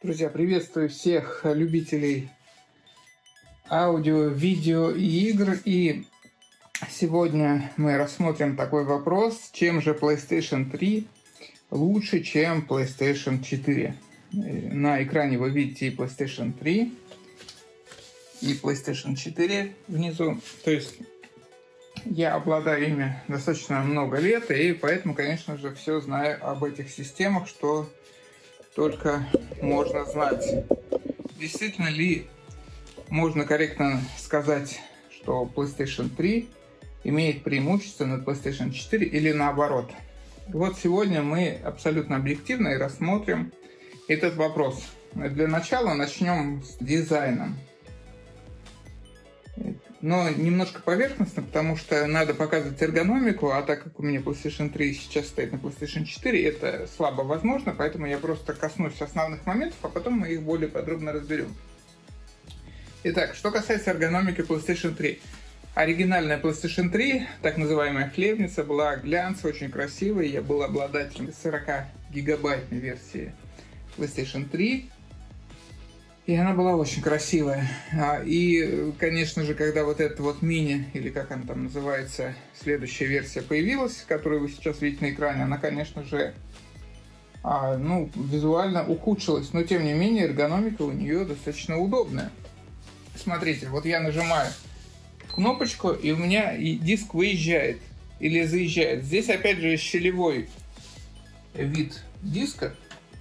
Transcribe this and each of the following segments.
Друзья, приветствую всех любителей аудио, видео и игр. И сегодня мы рассмотрим такой вопрос: чем же PlayStation 3 лучше, чем PlayStation 4? На экране вы видите и PlayStation 3, и PlayStation 4 внизу. То есть я обладаю ими достаточно много лет, и поэтому, конечно же, все знаю об этих системах, что только можно знать. Действительно ли можно корректно сказать, что PlayStation 3 имеет преимущество над PlayStation 4 или наоборот? Вот сегодня мы абсолютно объективно и рассмотрим этот вопрос. Для начала начнем с дизайна. Но немножко поверхностно, потому что надо показывать эргономику, а так как у меня PlayStation 3 сейчас стоит на PlayStation 4, это слабо возможно, поэтому я просто коснусь основных моментов, а потом мы их более подробно разберем. Итак, что касается эргономики PlayStation 3. Оригинальная PlayStation 3, так называемая хлебница, была глянцевая, очень красивой. Я был обладателем 40-гигабайтной версии PlayStation 3. И она была очень красивая. И, конечно же, когда вот эта вот мини, или как она там называется, следующая версия появилась, которую вы сейчас видите на экране, она, конечно же, визуально ухудшилась. Но, тем не менее, эргономика у нее достаточно удобная. Смотрите, вот я нажимаю кнопочку, и у меня диск выезжает или заезжает. Здесь, опять же, щелевой вид диска.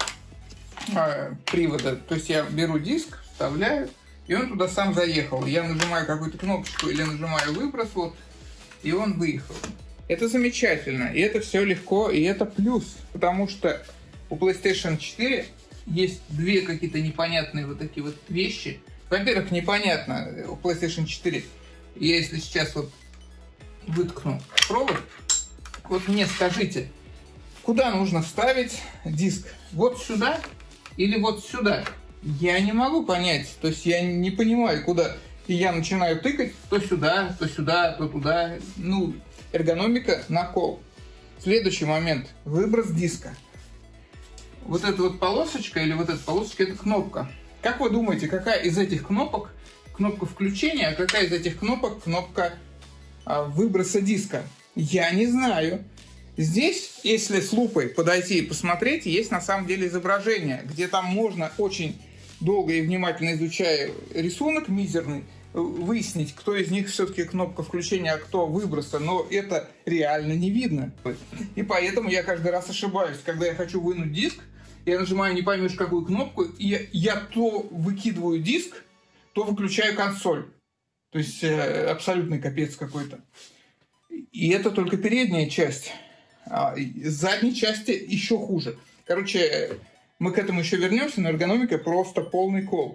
Привода. То есть я беру диск, вставляю, и он туда сам заехал. Я нажимаю какую-то кнопочку или нажимаю выброс, вот, и он выехал. Это замечательно, и это все легко, и это плюс, потому что у PlayStation 4 есть две какие-то непонятные вот такие вот вещи. Во-первых, непонятно у PlayStation 4, я если сейчас вот выткну провод, вот мне скажите, куда нужно вставить диск? Вот сюда? Или вот сюда? Я не могу понять. То есть я не понимаю, куда. И я начинаю тыкать то сюда, то сюда, то туда. Эргономика на кол. Следующий момент. Выброс диска. Вот эта вот полосочка или вот эта полосочка — это кнопка. Как вы думаете, какая из этих кнопок кнопка включения, а какая из этих кнопок кнопка выброса диска? Я не знаю. Здесь, если с лупой подойти и посмотреть, есть на самом деле изображение, где там можно, очень долго и внимательно изучая рисунок мизерный, выяснить, кто из них все-таки кнопка включения, а кто выброса, но это реально не видно. И поэтому я каждый раз ошибаюсь. Когда я хочу вынуть диск, я нажимаю не поймешь какую кнопку, и я то выкидываю диск, то выключаю консоль. То есть абсолютный капец какой-то. И это только передняя часть. С задней части еще хуже. Короче, мы к этому еще вернемся, но эргономика просто полный кол.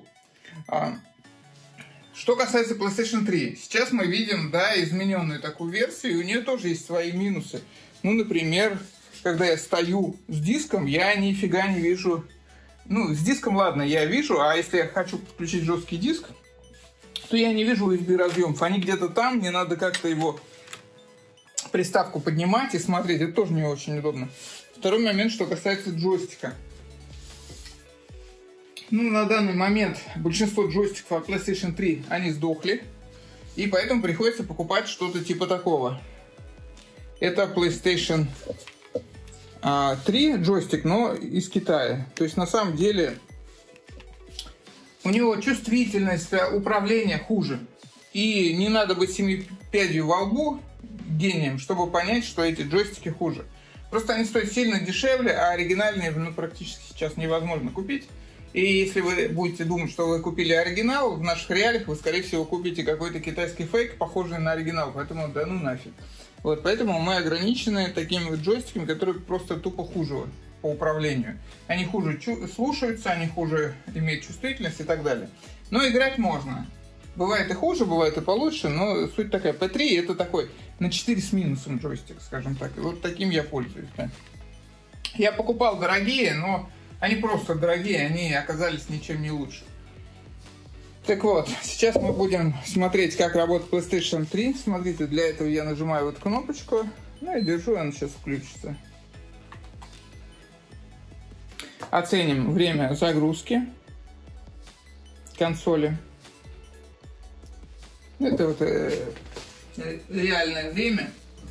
Что касается PlayStation 3, сейчас мы видим, измененную такую версию, и у нее тоже есть свои минусы. Например, когда я стою с диском, я нифига не вижу. С диском, ладно, я вижу, а если я хочу подключить жесткий диск, то я не вижу USB разъемов. Они где-то там, мне надо как-то его приставку поднимать и смотреть. Это тоже не очень удобно. Второй момент, что касается джойстика. На данный момент большинство джойстиков от PlayStation 3, они сдохли. И поэтому приходится покупать что-то типа такого. Это PlayStation 3 джойстик, но из Китая. То есть на самом деле у него чувствительность управления хуже. И не надо быть 7 пядью во лбу гением, чтобы понять, что эти джойстики хуже. Просто они стоят сильно дешевле, а оригинальные практически сейчас невозможно купить. И если вы будете думать, что вы купили оригинал, в наших реалиях вы, скорее всего, купите какой-то китайский фейк, похожий на оригинал. Поэтому нафиг. Поэтому мы ограничены такими вот джойстиками, которые просто тупо хуже по управлению. Они хуже слушаются, они хуже имеют чувствительность и так далее. Но играть можно. Бывает и хуже, бывает и получше, но суть такая. P3 это такой на 4 с минусом джойстик, скажем так. И вот таким я пользуюсь. Да. Я покупал дорогие, но они просто дорогие, они оказались ничем не лучше. Так вот, сейчас мы будем смотреть, как работает PlayStation 3. Смотрите, для этого я нажимаю вот кнопочку, и держу, она сейчас включится. Оценим время загрузки консоли. Это вот реальное время.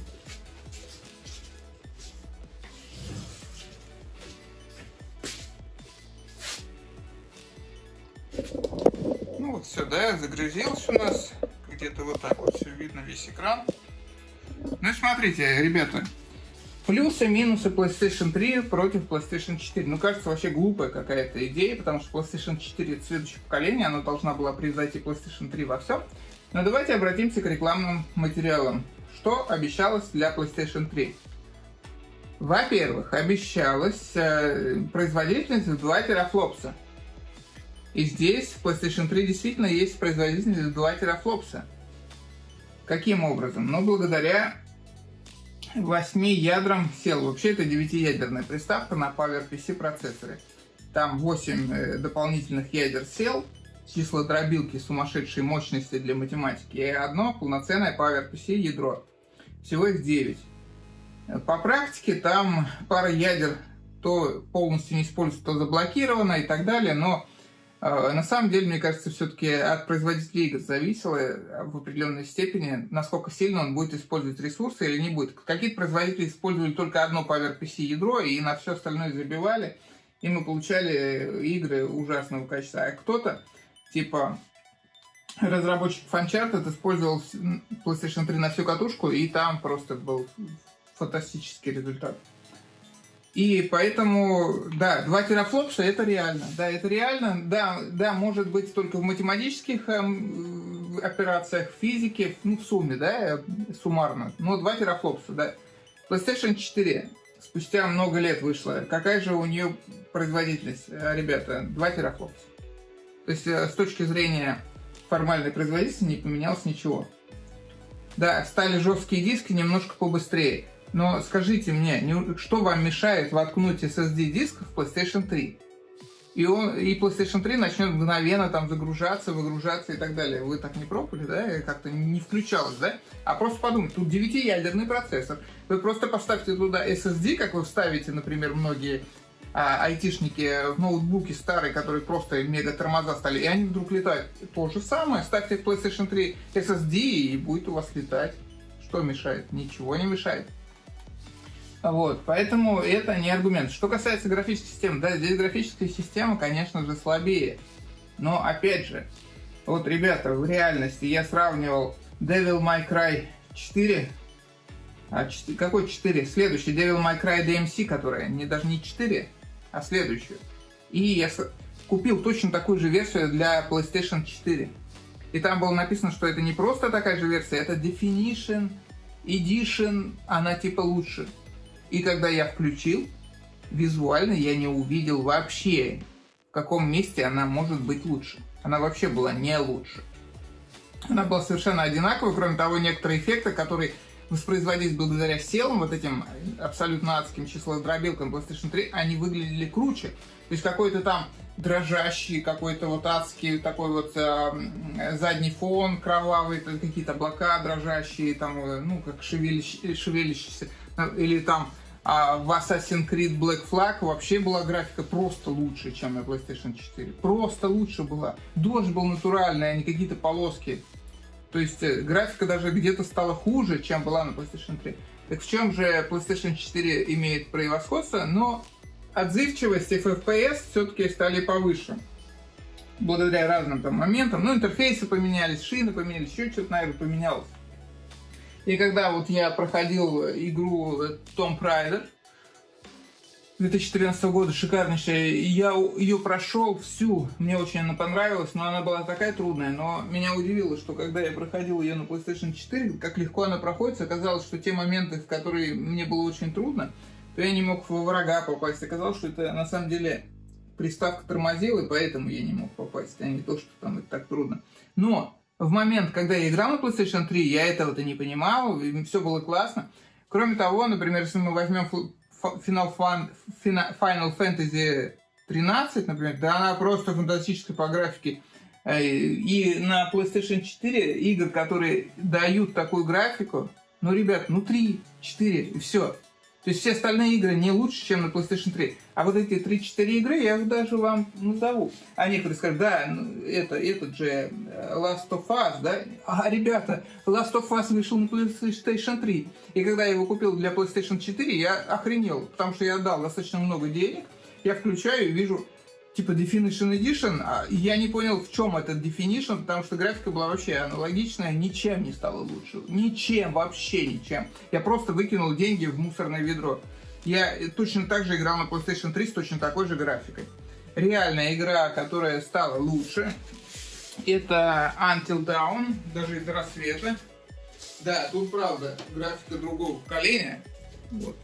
Ну вот все, да, загрузился у нас. Где-то вот так вот все видно, весь экран. Ну и смотрите, ребята. Плюсы-минусы PlayStation 3 против PlayStation 4. Ну, кажется, вообще глупая какая-то идея, потому что PlayStation 4 это следующее поколение, она должна была превзойти PlayStation 3 во всем. Но давайте обратимся к рекламным материалам. Что обещалось для PlayStation 3? Во-первых, обещалась производительность в 2 терафлопса. И здесь в PlayStation 3 действительно есть производительность в 2 терафлопса. Каким образом? Ну, благодаря 8 ядрам сел. Вообще это 9-ядерная приставка на PowerPC процессоре. Там 8 дополнительных ядер сел, числа дробилки сумасшедшей мощности для математики, и одно полноценное PowerPC ядро. Всего их 9. По практике там пара ядер то полностью не используется, то заблокировано и так далее, но на самом деле, мне кажется, все-таки от производителей игр зависело в определенной степени, насколько сильно он будет использовать ресурсы или не будет. Какие-то производители использовали только одно PowerPC ядро и на все остальное забивали, и мы получали игры ужасного качества. А кто-то, типа разработчик Uncharted, использовал PlayStation 3 на всю катушку, и там просто был фантастический результат. И поэтому, да, 2 терафлопса это реально. Да, это реально. Да, может быть только в математических операциях, в физике, ну, в сумме, да, суммарно. Но 2 терафлопса, да. PlayStation 4 спустя много лет вышла. Какая же у нее производительность, ребята? 2 терафлопса. То есть с точки зрения формальной производительности не поменялось ничего. Да, стали жесткие диски немножко побыстрее. Но скажите мне, что вам мешает воткнуть SSD-диск в PlayStation 3? И PlayStation 3 начнет мгновенно там загружаться, выгружаться и так далее. Вы так не пробовали, да? Как-то не включалось, да? А просто подумайте, тут 9-ядерный процессор. Вы просто поставьте туда SSD, как вы вставите, например, многие айтишники в ноутбуки старые, которые просто мега тормоза стали, и они вдруг летают. То же самое, ставьте в PlayStation 3 SSD, и будет у вас летать. Что мешает? Ничего не мешает. Вот, поэтому это не аргумент. Что касается графической системы, да, здесь графическая система, конечно же, слабее. Но, опять же, вот, ребята, в реальности я сравнивал Devil May Cry 4. Какой 4? Следующий, Devil May Cry DMC, которая даже не 4, а следующую. И я купил точно такую же версию для PlayStation 4. И там было написано, что это не просто такая же версия, это Definition Edition, она типа лучше. И когда я включил, визуально я не увидел вообще, в каком месте она может быть лучше. Она вообще была не лучше. Она была совершенно одинаковой, кроме того, некоторые эффекты, которые воспроизводились благодаря селам, вот этим абсолютно адским числодробилкам PlayStation 3, они выглядели круче. То есть какой-то там дрожащий, какой-то вот адский такой вот задний фон кровавый, какие-то облака дрожащие, там, ну, как шевелящиеся. Или там в Assassin's Creed Black Flag вообще была графика просто лучше, чем на PlayStation 4. Просто лучше была. Дождь был натуральный, а не какие-то полоски. То есть графика даже где-то стала хуже, чем была на PlayStation 3. Так в чем же PlayStation 4 имеет превосходство? Но отзывчивость и FPS все-таки стали повыше. Благодаря разным там моментам. Ну, интерфейсы поменялись, шины поменялись, еще что-то, наверное, поменялось. И когда вот я проходил игру Tomb Raider 2014 года, шикарнейшая, я ее прошел всю, мне очень она понравилась, но она была такая трудная, но меня удивило, что когда я проходил ее на PlayStation 4, как легко она проходится, оказалось, что те моменты, в которые мне было очень трудно, то я не мог во врага попасть, оказалось, что это на самом деле приставка тормозила, и поэтому я не мог попасть, а не то, что там это так трудно. Но в момент, когда я играл на PlayStation 3, я этого-то не понимал, все было классно. Кроме того, например, если мы возьмем Final Fantasy 13, например, да она просто фантастическая по графике. И на PlayStation 4 игр, которые дают такую графику, ну, ребят, ну 3, 4, и все. То есть все остальные игры не лучше, чем на PlayStation 3. А вот эти 3-4 игры я даже вам назову. А некоторые скажут, да, этот же Last of Us, да? А, ребята, Last of Us вышел на PlayStation 3. И когда я его купил для PlayStation 4, я охренел, потому что я отдал достаточно много денег. Я включаю и вижу, типа, Definition Edition. Я не понял, в чем этот Definition, потому что графика была вообще аналогичная, ничем не стало лучше. Ничем, вообще ничем. Я просто выкинул деньги в мусорное ведро. Я точно так же играл на PlayStation 3 с точно такой же графикой. Реальная игра, которая стала лучше, это Until Dawn, даже из рассвета. Да, тут правда графика другого поколения. Вот.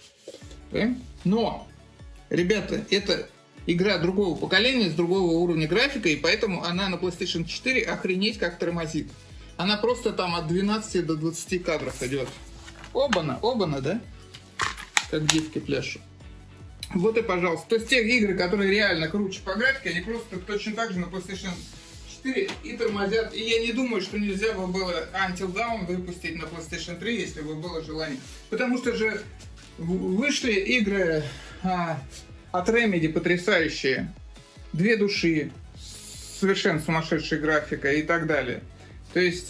Но, ребята, это игра другого поколения, с другого уровня графика, и поэтому она на PlayStation 4 охренеть как тормозит. Она просто там от 12 до 20 кадров идет. Оба-на, да? Как девки пляшут. Вот и пожалуйста. То есть те игры, которые реально круче по графике, они просто точно так же на PlayStation 4 и тормозят. И я не думаю, что нельзя бы было Until Dawn выпустить на PlayStation 3, если бы было желание. Потому что же вышли игры от Remedy потрясающие. Две души, совершенно сумасшедшая графика и так далее. То есть,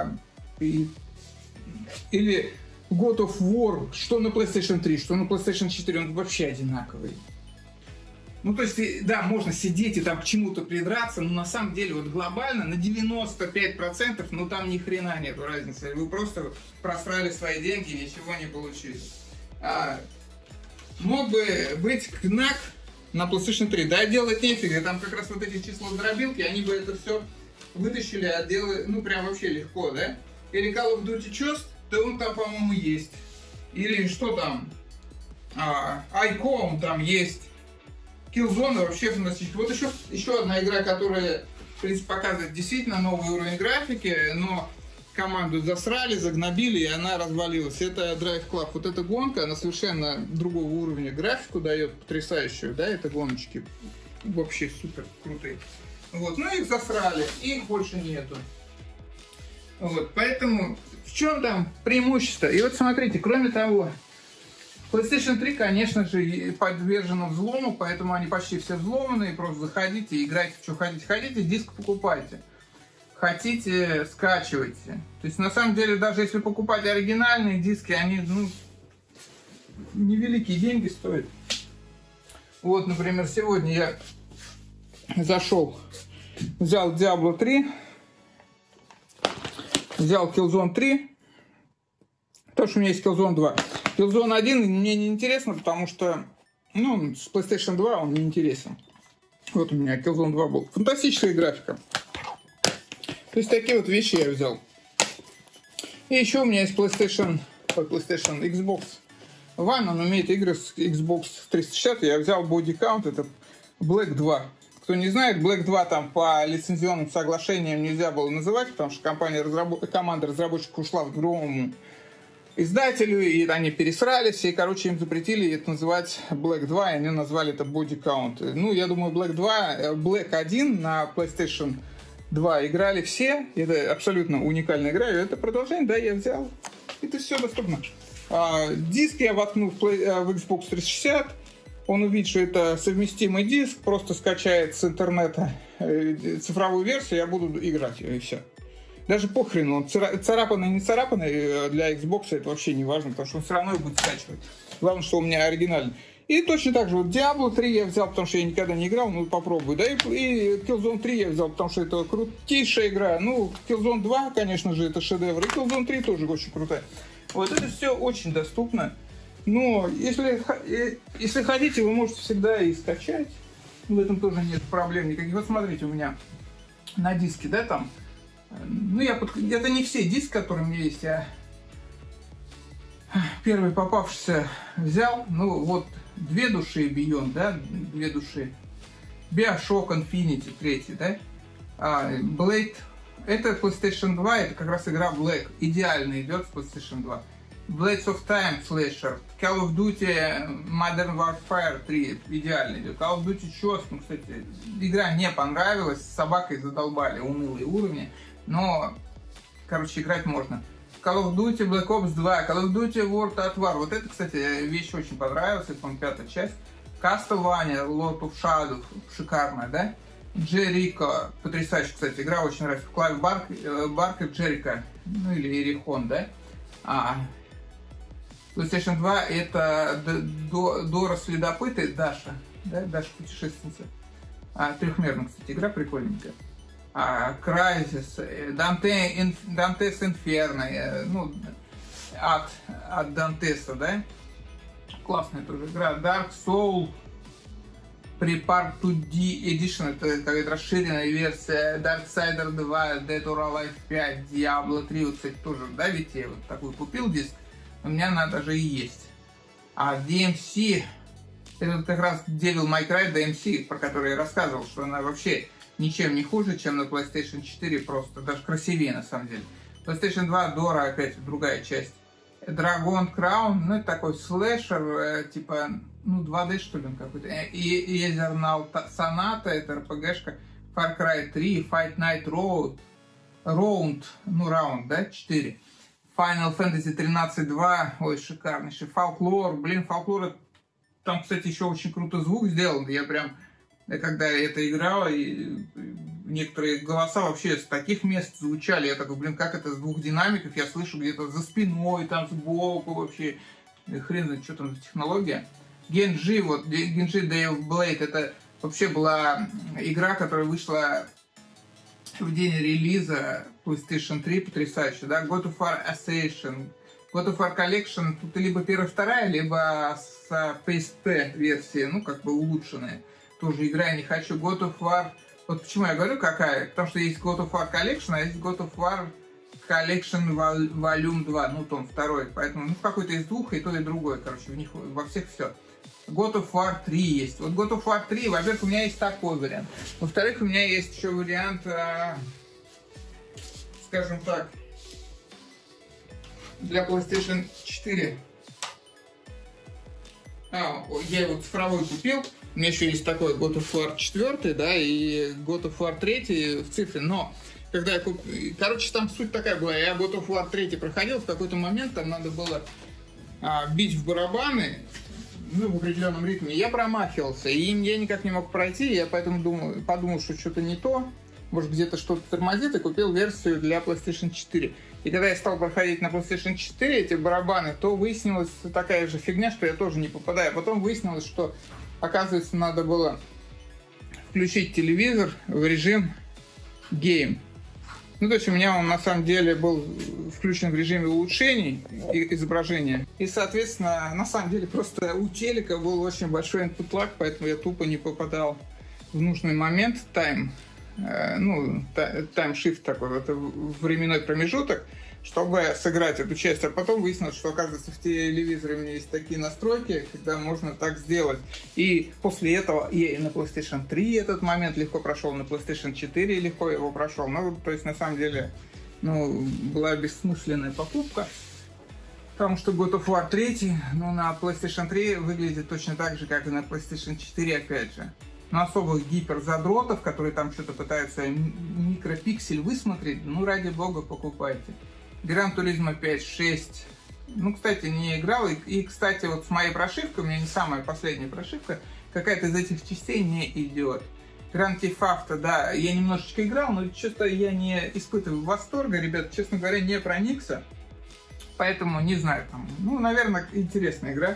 или God of War, что на PlayStation 3, что на PlayStation 4, он вообще одинаковый. Ну, то есть, да, можно сидеть и там к чему-то придраться, но на самом деле, вот глобально, на 95%, ну, там ни хрена нету разницы. Вы просто просрали свои деньги и ничего не получили. Мог бы быть Knack на PlayStation 3. Да, делать нефига. Там как раз вот эти числодробилки, они бы это все вытащили, а делали, ну, прям вообще легко, да? Или Call of Duty Ghost, да он там, по-моему, есть. Или что там? ICOM там есть. Killzone вообще фантастически. Вот еще одна игра, которая, в принципе, показывает действительно новый уровень графики, но команду засрали, загнобили, и она развалилась. Это Drive Club. Вот эта гонка, она совершенно другого уровня графику дает, потрясающую, да, это гоночки вообще супер крутые. Вот, ну их засрали, их больше нету. Вот, поэтому в чем там преимущество? И вот смотрите, кроме того, PlayStation 3, конечно же, подвержена взлому, поэтому они почти все взломаны, просто заходите, играйте в что хотите, диск покупайте. Хотите, скачивайте. То есть, на самом деле, даже если покупать оригинальные диски, они, ну, невеликие деньги стоят. Вот, например, сегодня я зашел, взял Diablo 3, взял Killzone 3, потому что у меня есть Killzone 2. Killzone 1 мне не интересно, потому что, ну, с PlayStation 2 он не интересен. Вот у меня Killzone 2 был. Фантастическая графика. То есть такие вот вещи я взял. И еще у меня есть PlayStation Xbox One, он умеет игры с Xbox 360. Я взял Body Count, это Black 2. Кто не знает, Black 2 там по лицензионным соглашениям нельзя было называть, потому что команда разработчиков ушла к другому издателю, и они пересрались, и, короче, им запретили это называть Black 2, и они назвали это Body Count. Ну, я думаю, Black 1 на PlayStation 2 играли все, это абсолютно уникальная игра, и это продолжение, да, я взял. Это все доступно. Диск я воткнул в Xbox 360, он увидит, что это совместимый диск, просто скачает с интернета цифровую версию, я буду играть, и все. Даже похрен, он царапанный, не царапанный, для Xbox это вообще не важно, потому что он все равно его будет скачивать. Главное, что у меня оригинальный. И точно так же, вот Diablo 3 я взял, потому что я никогда не играл, ну попробую, да, и Killzone 3 я взял, потому что это крутейшая игра. Ну, Killzone 2, конечно же, это шедевр, и Killzone 3 тоже очень крутая. Вот это все очень доступно. Но если хотите, вы можете всегда и скачать. В этом тоже нет проблем никаких. Вот смотрите, у меня на диске, да, там. Ну, это не все диски, которые у меня есть. Я первый попавшийся взял. Ну, вот две души Beyond, да, две души. BioShock Infinity, третий, да. Blade. Это PlayStation 2, это как раз игра Black. Идеально идет с PlayStation 2. Blades of Time Slasher, Call of Duty Modern Warfare 3 идеально идет. Call of Duty Ghost, ну, кстати, игра не понравилась, с собакой задолбали, унылые уровни, но, короче, играть можно. Call of Duty Black Ops 2, Call of Duty World at War. Вот это, кстати, вещь очень понравилась, это, по-моему, 5-я часть. Castlevania, Lord of Shadows, шикарная, да? Джерико, потрясающая, кстати, игра, очень нравится. Клайв Баркер, Джерико, ну или Иерихон, да? PlayStation 2 это Дора Следопыты, Даша, да? Даша путешественница. Трехмерная, кстати, игра прикольненькая. Crysis, Dante's Inferno, ну, от Дантеса, да? Классная тоже игра. Dark Soul, Prepare to D Edition, это какая-то расширенная версия. Darksider 2, Dead or Alive 5, Diablo 3, вот, кстати, тоже, да, ведь я вот такой купил диск, у меня она даже и есть. DMC, это как раз Devil May Cry DMC, про который я рассказывал, что она вообще ничем не хуже, чем на PlayStation 4, просто даже красивее на самом деле. PlayStation 2 Dora, опять другая часть. Dragon Crown, ну это такой слэшер, типа, ну 2D что ли он какой-то. И Eternal Sonata, это RPG-шка. Far Cry 3, Fight Night Round, ну раунд, да, 4. Final Fantasy 13-2, ой, шикарнейший. Folklore, блин, Folklore, там, кстати, еще очень круто звук сделан. Я прям, когда это играл, и некоторые голоса вообще с таких мест звучали. Я такой, блин, как это с двух динамиков я слышу где-то за спиной, там сбоку вообще. Хрен знает, что там за технология. Genji, вот, Genji Day of Blade, это вообще была игра, которая вышла в день релиза PlayStation 3, потрясающая, да. God of War Ascension, God of War Collection, тут либо первая, вторая, либо с PSP версии, ну, как бы улучшенная. Тоже игра я не хочу. God of War, вот почему я говорю какая, потому что есть God of War Collection, а есть God of War Collection Volume 2, ну, том 2, поэтому, ну, в какой-то из двух, и то, и другое, короче, в них во всех все. God of War 3 есть. Вот God of War 3, во-первых, у меня есть такой вариант. Во-вторых, у меня есть еще вариант, скажем так, для PlayStation 4. Я его цифровой купил. У меня еще есть такой God of War 4, да, и God of War 3 в цифре. Но когда я купил... Короче, там суть такая была. Я God of War 3 проходил, в какой-то момент там надо было бить в барабаны, ну, в определенном ритме. Я промахивался, и я никак не мог пройти. Я поэтому подумал, что что-то не то. Может, где-то что-то тормозит, и купил версию для PlayStation 4. И когда я стал проходить на PlayStation 4 эти барабаны, то выяснилась такая же фигня, что я тоже не попадаю. Потом выяснилось, что, оказывается, надо было включить телевизор в режим Game. Ну, то есть у меня он на самом деле был включен в режиме улучшений изображения. И, соответственно, на самом деле просто у телека был очень большой input lag, поэтому я тупо не попадал в нужный момент, тайм-шифт такой, это временной промежуток, чтобы сыграть эту часть. А потом выяснилось, что, оказывается, в телевизоре у меня есть такие настройки, когда можно так сделать. И после этого я и на PlayStation 3 этот момент легко прошел, на PlayStation 4 легко его прошел. Ну, то есть, на самом деле, была бессмысленная покупка. Потому что God of War 3, на PlayStation 3 выглядит точно так же, как и на PlayStation 4, опять же. Но особых гиперзадротов, которые там что-то пытаются микропиксель высмотреть, ради бога, покупайте. Gran Turismo 5, 6. Кстати, не играл. И, кстати, вот с моей прошивкой, у меня не самая последняя прошивка, какая-то из этих частей не идет. Grand Theft Auto, да, я немножечко играл, но что-то я не испытываю восторга, ребят, честно говоря, не проникся. Поэтому не знаю, там, наверное, интересная игра.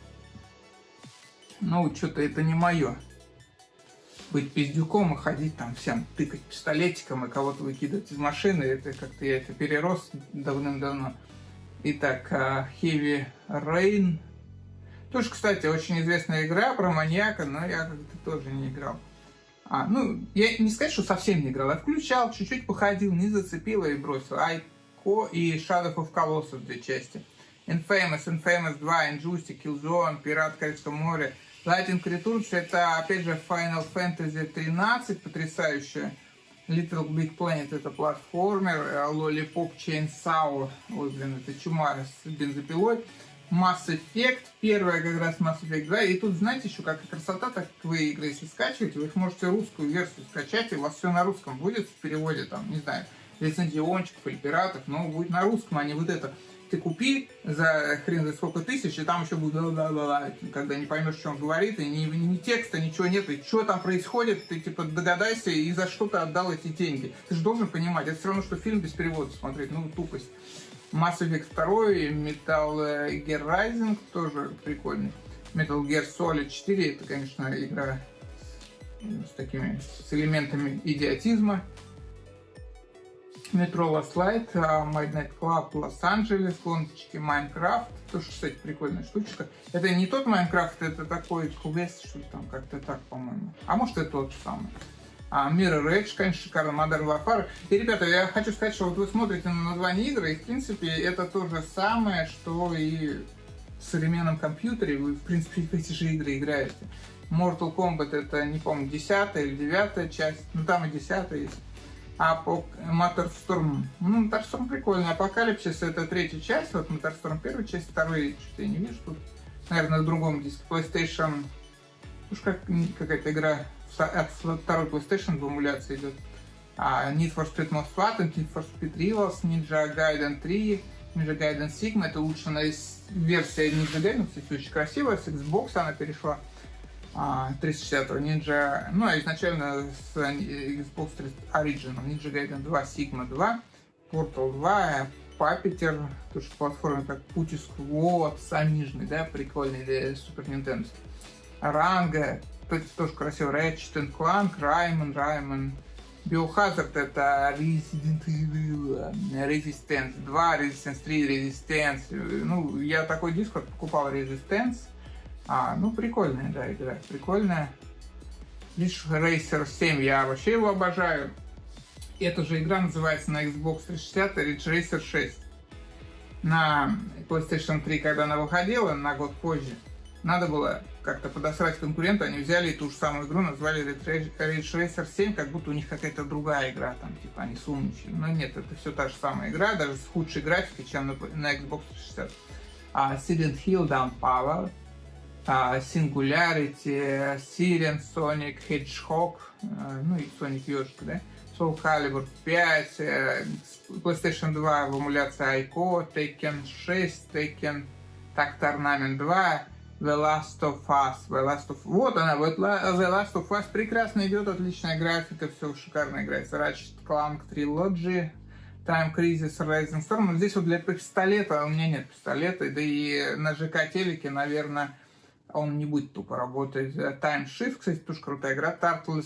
Что-то это не мое. Быть пиздюком и ходить там всем тыкать пистолетиком и кого-то выкидывать из машины, это как-то я это перерос давным-давно. Итак, Heavy Rain. Тоже, кстати, очень известная игра про маньяка, но я как-то тоже не играл. Я не сказать, что совсем не играл, я включал, чуть-чуть походил, не зацепило и бросил. Ico и Shadow of Colossus 2 части. Infamous 2, Injustice, Killzone, Пират Карибского моря. Lightning Returns, это, опять же, Final Fantasy 13, потрясающая. Little Big Planet, это платформер. Lollipop Chainsaw, это чума с бензопилой. Mass Effect, первая как раз Mass Effect 2. И тут, знаете, еще какая красота, так как вы игры, если скачиваете, вы можете русскую версию скачать, и у вас все на русском будет в переводе, там, не знаю, лицензиончиков или пиратов, но будет на русском, а не вот это. Ты купи за хрен за сколько тысяч, и там еще будет когда не поймешь, что он говорит, и ни текста, ничего нет, и что там происходит, ты типа догадайся, и за что ты отдал эти деньги. Ты же должен понимать, это все равно, что фильм без перевода смотреть, ну тупость. Mass Effect 2, Metal Gear Rising тоже прикольный. Metal Gear Solid 4, это, конечно, игра с элементами идиотизма. Metro Last Light, Midnight Club, Лос-Анджелес, гоночки, Майнкрафт. Тоже, кстати, прикольная штучка. Это не тот Майнкрафт, это такой квест, что ли, там как-то так, по-моему. А может, это тот самый. Mirror Edge, конечно, шикарно, Modern Warfare. И, ребята, я хочу сказать, что вот вы смотрите на название игры, и, в принципе, это то же самое, что и в современном компьютере. Вы, в принципе, в эти же игры играете. Mortal Kombat это, не помню, 10-я или 9-я часть. Ну, там и 10-я есть. А Motorstorm, ну, Motorstorm прикольный. Апокалипсис это 3-я часть, вот Motorstorm 1-я часть, 2-я что-то я не вижу тут. Наверное, на другом диске. PlayStation, уж как какая-то игра от 2-й PlayStation в эмуляции идет. Need for Speed Most Wanted, Need for Speed Rivals, Ninja Gaiden 3, Ninja Gaiden Sigma, это улучшенная версия Ninja Gaiden, кстати, очень красивая, с Xbox она перешла. 360 Ninja, ну а изначально с Xbox 360 Original, Ninja Gaiden 2, Sigma 2, Portal 2, Puppeteer, тоже платформа как Putty Squad, самижный, да, прикольный для Super Nintendo. Ранга, тоже красиво, Ratchet & Clank, Rayman, Biohazard это Resident Evil, Resistance 2, Resistance 3, Resistance, ну я такой диск вот покупал, Resistance. Ну, прикольная, да, игра, прикольная. Ridge Racer 7, я вообще его обожаю. Эта же игра называется на Xbox 360 Ridge Racer 6. На PlayStation 3, когда она выходила, на год позже, надо было как-то подосрать конкурента, они взяли эту же самую игру, назвали Ridge Racer 7, как будто у них какая-то другая игра, там, типа, они сумничали. Но нет, это все та же самая игра, даже с худшей графикой, чем на Xbox 360. Silent Hill Downpower, Singularity, Siren, Sonic Hedgehog, ну и Sonic Ёжик, да? Soul Calibur 5, PlayStation 2 в эмуляции Ico, Tekken 6, Tekken Tag Tournament 2, The Last of Us. Вот она, вот The Last of Us прекрасно идет, отличная графика, все шикарно играется. Ratchet Clank Trilogy, Time Crisis, Rising Storm. Но здесь вот для пистолета, у меня нет пистолета, да и на ЖК-телеке, наверное, он не будет тупо работать. Time Shift, кстати, тоже крутая игра. Turtles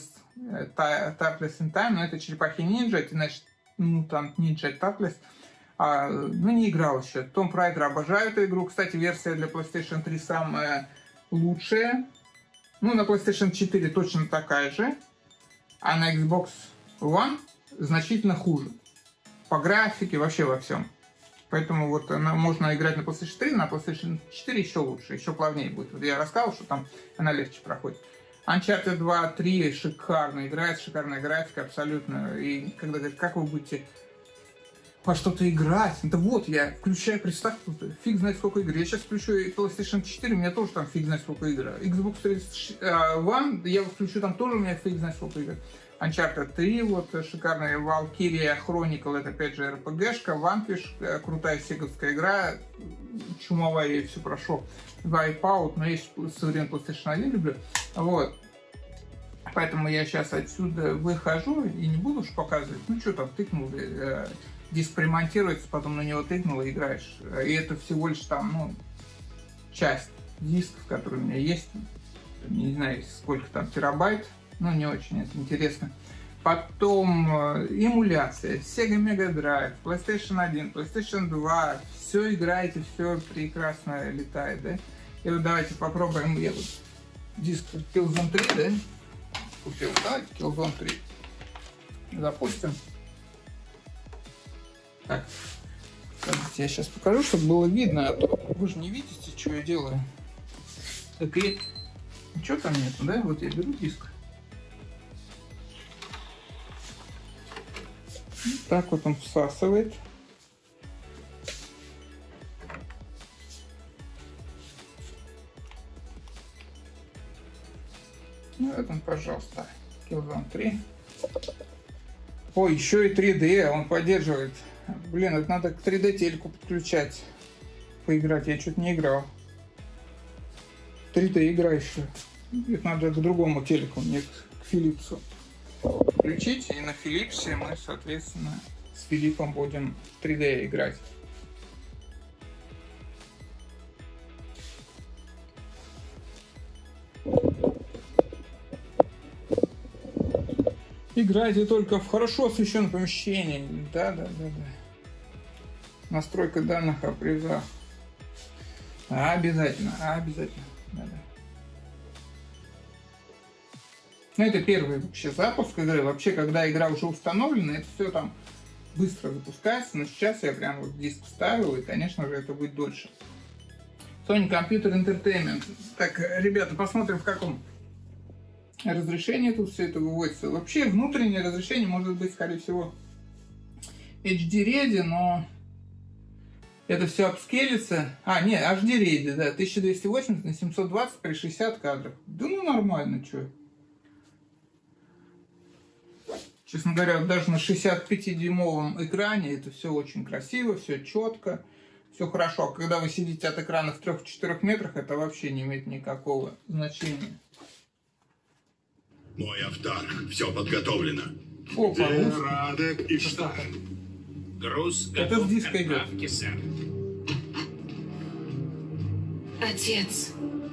in Time, но это черепахи-ниндзя, это значит, ну там Ninja Turtles. Ну, не играл еще. Tomb Raider обожаю эту игру. Кстати, версия для PlayStation 3 самая лучшая. Ну, на PlayStation 4 точно такая же. А на Xbox One значительно хуже. По графике, вообще во всем. Поэтому вот можно играть на PlayStation 3, на PlayStation 4 еще лучше, еще плавнее будет. Вот я рассказал, что там она легче проходит. Uncharted 2, 3 шикарно играет, шикарная графика абсолютно. И когда говорят, как вы будете во что-то играть, да вот я включаю приставку, фиг знает сколько игр. Я сейчас включу PlayStation 4, у меня тоже там фиг знает сколько игр. Xbox One, я включу, там тоже у меня фиг знает сколько игр. Uncharted 3, вот шикарная, Valkyria Chronicle, это опять же RPG-шка, Vanquish, крутая сеговская игра, чумовая, я все прошел. Wipeout, но я современный PlayStation 1 люблю, вот. Поэтому я сейчас отсюда выхожу и не буду уж показывать, ну что там, тыкнул, диск примонтируется, потом на него тыкнул и играешь. И это всего лишь там, ну, часть дисков, которые у меня есть, не знаю, сколько там терабайт. Ну, не очень это интересно. Потом эмуляция, Sega Mega Drive, PlayStation 1, PlayStation 2. Все играете, все прекрасно летает, да? И вот давайте попробуем. Я вот диск Killzone 3, да? Купил, да? Killzone 3. Запустим. Так. Я сейчас покажу, чтобы было видно, а то вы же не видите, что я делаю. Так и... Ничего там нету, да? Вот я беру диск. Так вот он всасывает. Ну, это, пожалуйста, Killzone 3. Ой, еще и 3D он поддерживает. Блин, это надо к 3D телеку подключать. Поиграть, я что-то не играл. 3D игра еще. Это надо к другому телеку, не к Филипсу. Включить, и на Филипсе мы, соответственно, с Филиппом будем 3D играть. Играйте только в хорошо освещенном помещении. Да. Настройка данных о призах. Обязательно. Да. Ну, это первый вообще запуск игры. Вообще, когда игра уже установлена, это все там быстро запускается. Но сейчас я прям вот диск вставил, и, конечно же, это будет дольше. Sony Computer Entertainment. Так, ребята, посмотрим, в каком разрешении тут все это выводится. Вообще, внутреннее разрешение может быть, скорее всего, HD Ready, но это все апскейлится. Нет, HD Ready, да, 1280 на 720 при 60 кадрах. Да ну нормально, что. Честно говоря, даже на 65-дюймовом экране это все очень красиво, все четко, все хорошо. Когда вы сидите от экрана в 3-4 метрах, это вообще не имеет никакого значения. Мой автар, все подготовлено. Опа, Радек и Штар. Груз это с диска идет. сэр. Отец.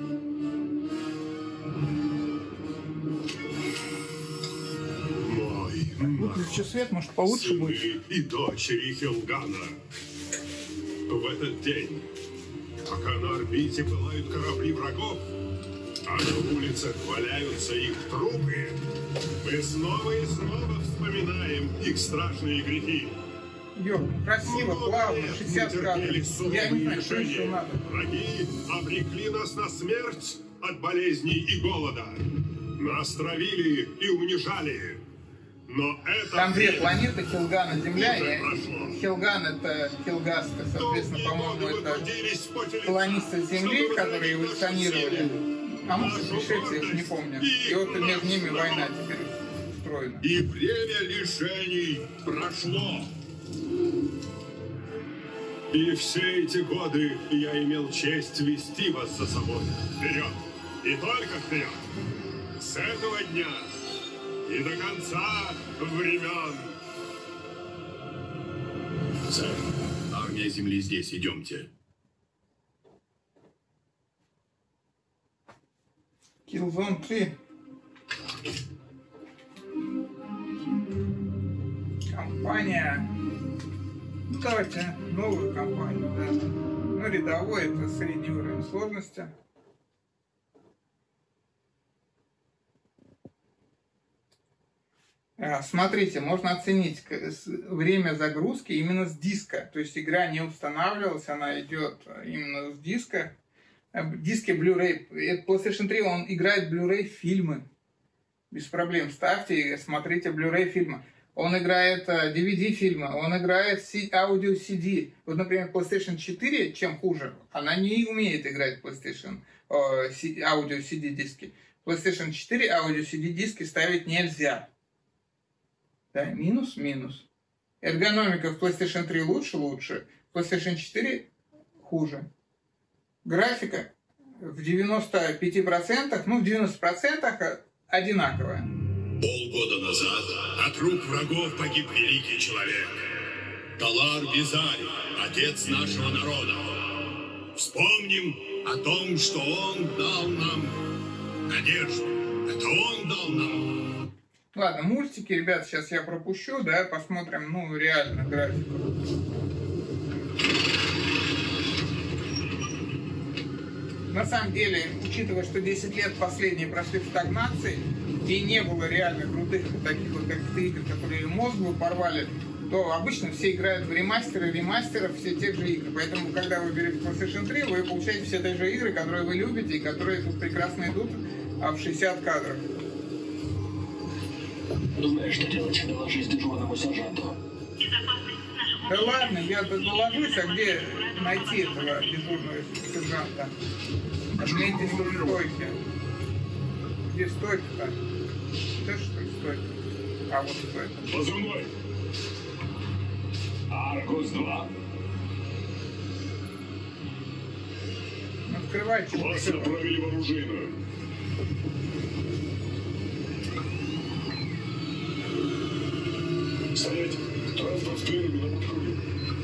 Выключи свет, может получше будет. Сыны и дочери Хилгана. В этот день, пока на орбите пылают корабли врагов, а на улицах валяются их трупы, мы снова и снова вспоминаем их страшные грехи. Красиво, плавно, 60 кадров. Я не знаю, что еще надо. Враги обрекли нас на смерть от болезней и голода. Нас травили и унижали. Но это... Там две планеты, Хилган и Земля. Хилган это Хилгасты, соответственно, по-моему, это колонисты Земли, которые эволюционировали. А может, пришельцы, я уж не помню. И вот между ними война теперь устроена. И время лишений прошло. И все эти годы я имел честь вести вас за собой. Вперед! И только вперед! С этого дня и до конца времен. Сэр, армия Земли здесь, идемте. Killzone 3. Компания. Ну, давайте новую компанию, да. Ну, рядовой это средний уровень сложности. Смотрите, можно оценить время загрузки именно с диска. То есть игра не устанавливалась, она идет именно с диска. Диски Blu-ray. PlayStation 3, он играет Blu-ray фильмы. Без проблем. Ставьте и смотрите Blu-ray фильмы. Он играет DVD фильмы, он играет аудио CD. Вот, например, PlayStation 4, чем хуже, она не умеет играть PlayStation аудио CD диски. PlayStation 4 аудио CD диски ставить нельзя. Да, минус. Эргономика в PlayStation 3 лучше. PlayStation 4 хуже. Графика в 95%, в 90% одинаковая. Полгода назад от рук врагов погиб великий человек. Талар Бизари, отец нашего народа. Вспомним о том, что он дал нам надежду. Это он дал нам. Ладно, мультики, ребят, сейчас я пропущу, да, посмотрим, реально графику. На самом деле, учитывая, что 10 лет последние прошли в стагнации, и не было реально крутых таких вот каких-то игр, которые мозг бы порвали, то обычно все играют в ремастеров все тех же игр. Поэтому, когда вы берете PlayStation 3, вы получаете все те же игры, которые вы любите, и которые тут прекрасно идут, в 60 кадров. Знаешь, что делать? Доложись дежурному сержанту. Да ладно, я доложусь, а где найти этого дежурного сержанта? Отметьте, что стойки. Где стойки-то? Это что ли стойки? А вот это. Позывной. Аргус-2. Открывайте. Вас отправили в оружейную. Стоять. Транспорт с пленными на патруле.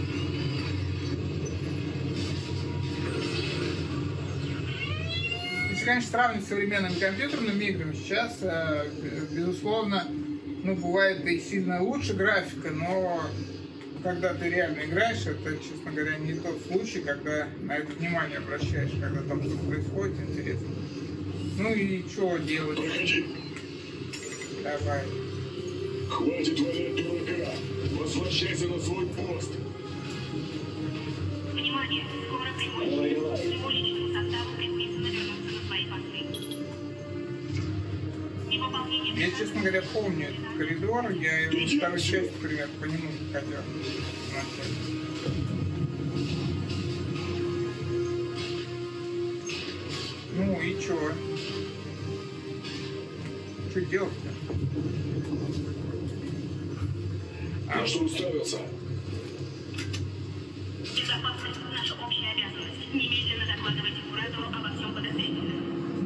Если, конечно, сравнивать с современными компьютерными играми, сейчас, безусловно, ну, бывает и сильно лучше графика, но когда ты реально играешь, это, честно говоря, не тот случай, когда на это внимание обращаешь, когда там что-то происходит, интересно. Ну и что делать? Проходи. Давай. Хватит валять дурака. Возвращайся на свой пост. Внимание! Скоро преимущество. Всему личному составу предписано вернуться на свои посты. Невыполнение Я, честно говоря, помню этот коридор, я его вторую часть, например, по нему хотел начать. Ну и чё? Что делать-то? На что уставился? безопасность – наша общая обязанность. Немедленно докладывайте куратору обо всем подозрительном.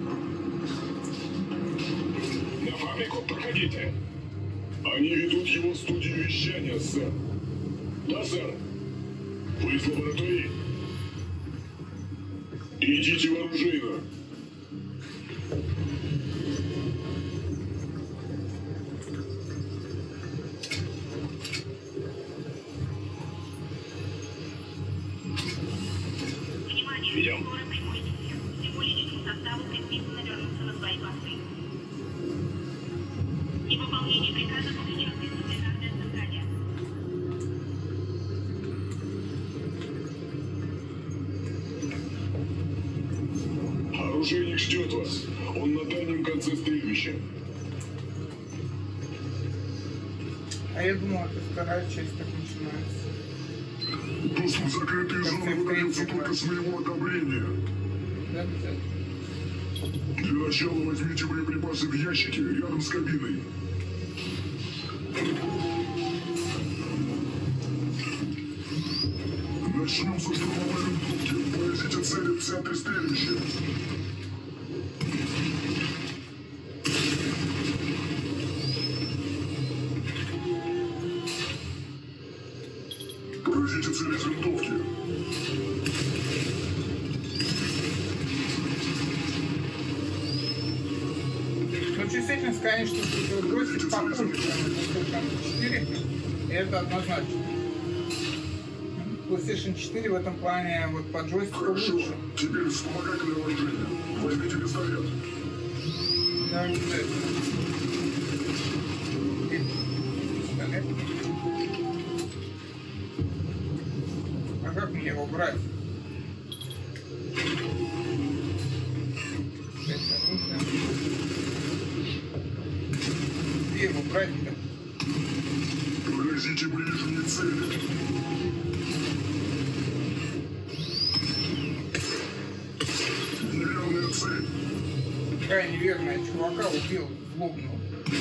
На фабрику проходите. Они ведут его в студию вещания, сэр. Да, сэр. Вы из лаборатории? Идите в оружейную. Внимание! Идем. Скоро преимущество. Всему личному составу предписано вернуться на свои посты. Невыполнение приказа повлечет дисциплинарное взыскание. Оружейник ждет вас. Он на дальнем конце стрельбища. А я думал, это вторая часть так начинается. Доступ в закрытые зоны выдается только с моего одобрения. Да, обязательно. Для начала возьмите боеприпасы в ящике рядом с кабиной. Начнем со штурмовой винтовки. Поразите цели в центре стрельбища. Поразите цели из винтовки. Ну, чувствительность, конечно, бросить похуже, чем PlayStation 4, и это однозначно. PlayStation 4 в этом плане вот по джойстику Хорошо. лучше. Теперь вспомогательное вооружение. Возьмите пистолет. Да, обязательно. Пистолет. А как мне его брать? Это оружие. Где его брать-то? Поразите ближние цели. Неверная цель. Какая неверная, чувака убил злобного.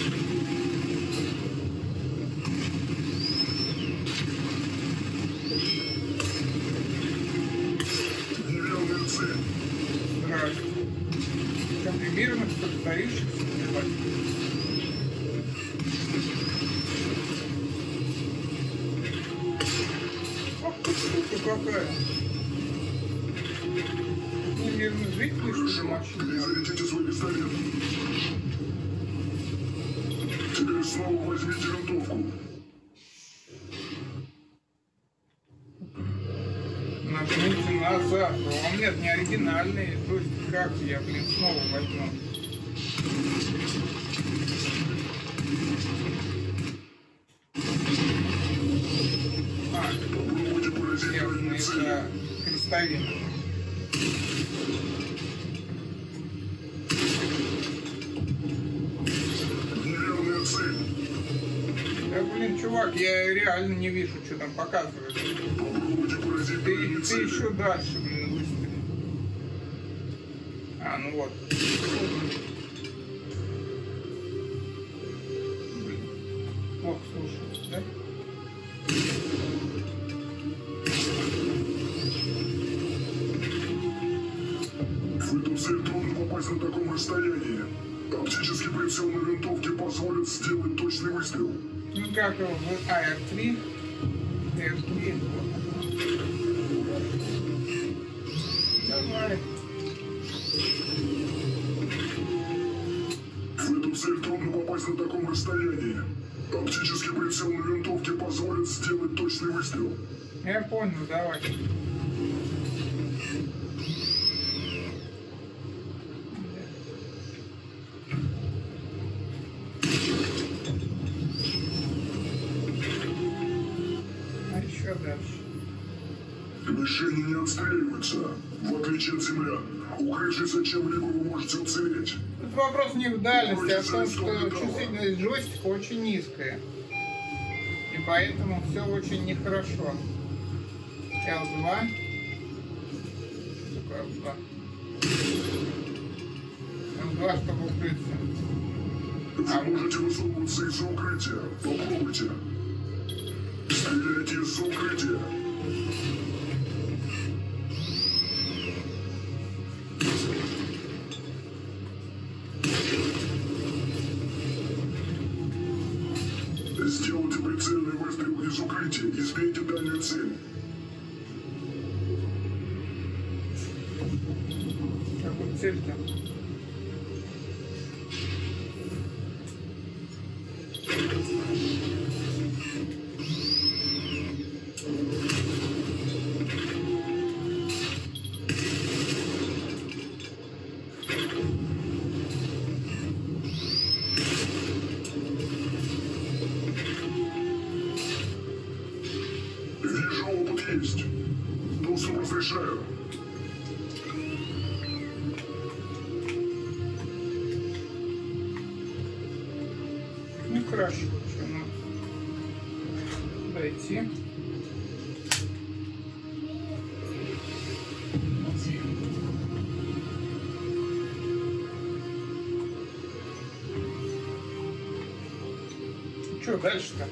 Неверная цель. Здравствуйте. Комплимированных повторившихся убивать. Ах ты штука какая. Неверно зрители, что ли, Хорошо. мочить? Перезарядите свой пистолет. Теперь снова возьмите винтовку. Нажмите назад. Он нет, не оригинальный. То есть как я, блин, снова возьму? А, Попробуйте поразить ясно, дальние цели. это крестовина. Неверная цель. Да, блин, чувак, я реально не вижу, что там показывает. Попробуйте поразить дальние Ты цели. еще дальше, блин, выстрели. А, ну вот. Блин. диалог слушать, да? В эту цель трудно попасть на таком расстоянии. Оптический прицел на винтовке позволит сделать точный выстрел. Ну как его, R3. R3. Давай. В эту цель трудно попасть на таком расстоянии. Оптический прицел на винтовке позволит сделать точный выстрел. Я понял, давай. А еще дальше. Мишени не отстреливаются. В отличие от землян, укрывшись от чем-либо, вы можете уцелеть. Тут вопрос не в дальности, а в том, что чувствительность джойстика очень низкая. И поэтому все очень нехорошо. L2. Такое L2. L2, чтобы укрыться. Вы можете высовываться из-за укрытия. Попробуйте. Стреляйте из-за укрытия. Сделайте прицельный выстрел из укрытия и сбейте дальнюю цель. Какую цель-то? Вижу, опыт есть. Доступ разрешаю. Ну хорошо, что надо дойти. Что дальше-то?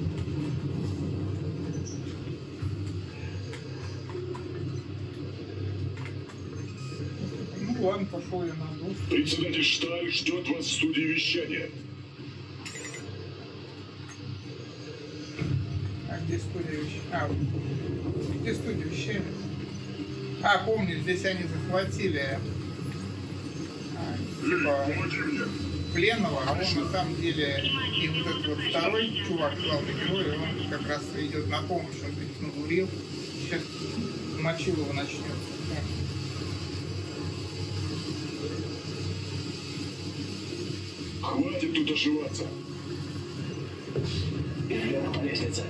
Ну ладно, пошел я на душ. Председатель Шталь ждет вас в студии вещания. А где студия вещания? А, где студия вещания? А, помню, здесь они захватили Эй, типа помоги мне. пленного, а он на самом деле и вот этот вот второй чувак, главный герой, он как раз идет на помощь, он их нагурил, сейчас мочил его начнет. Хватит тут ошиваться. Вверх по лестнице.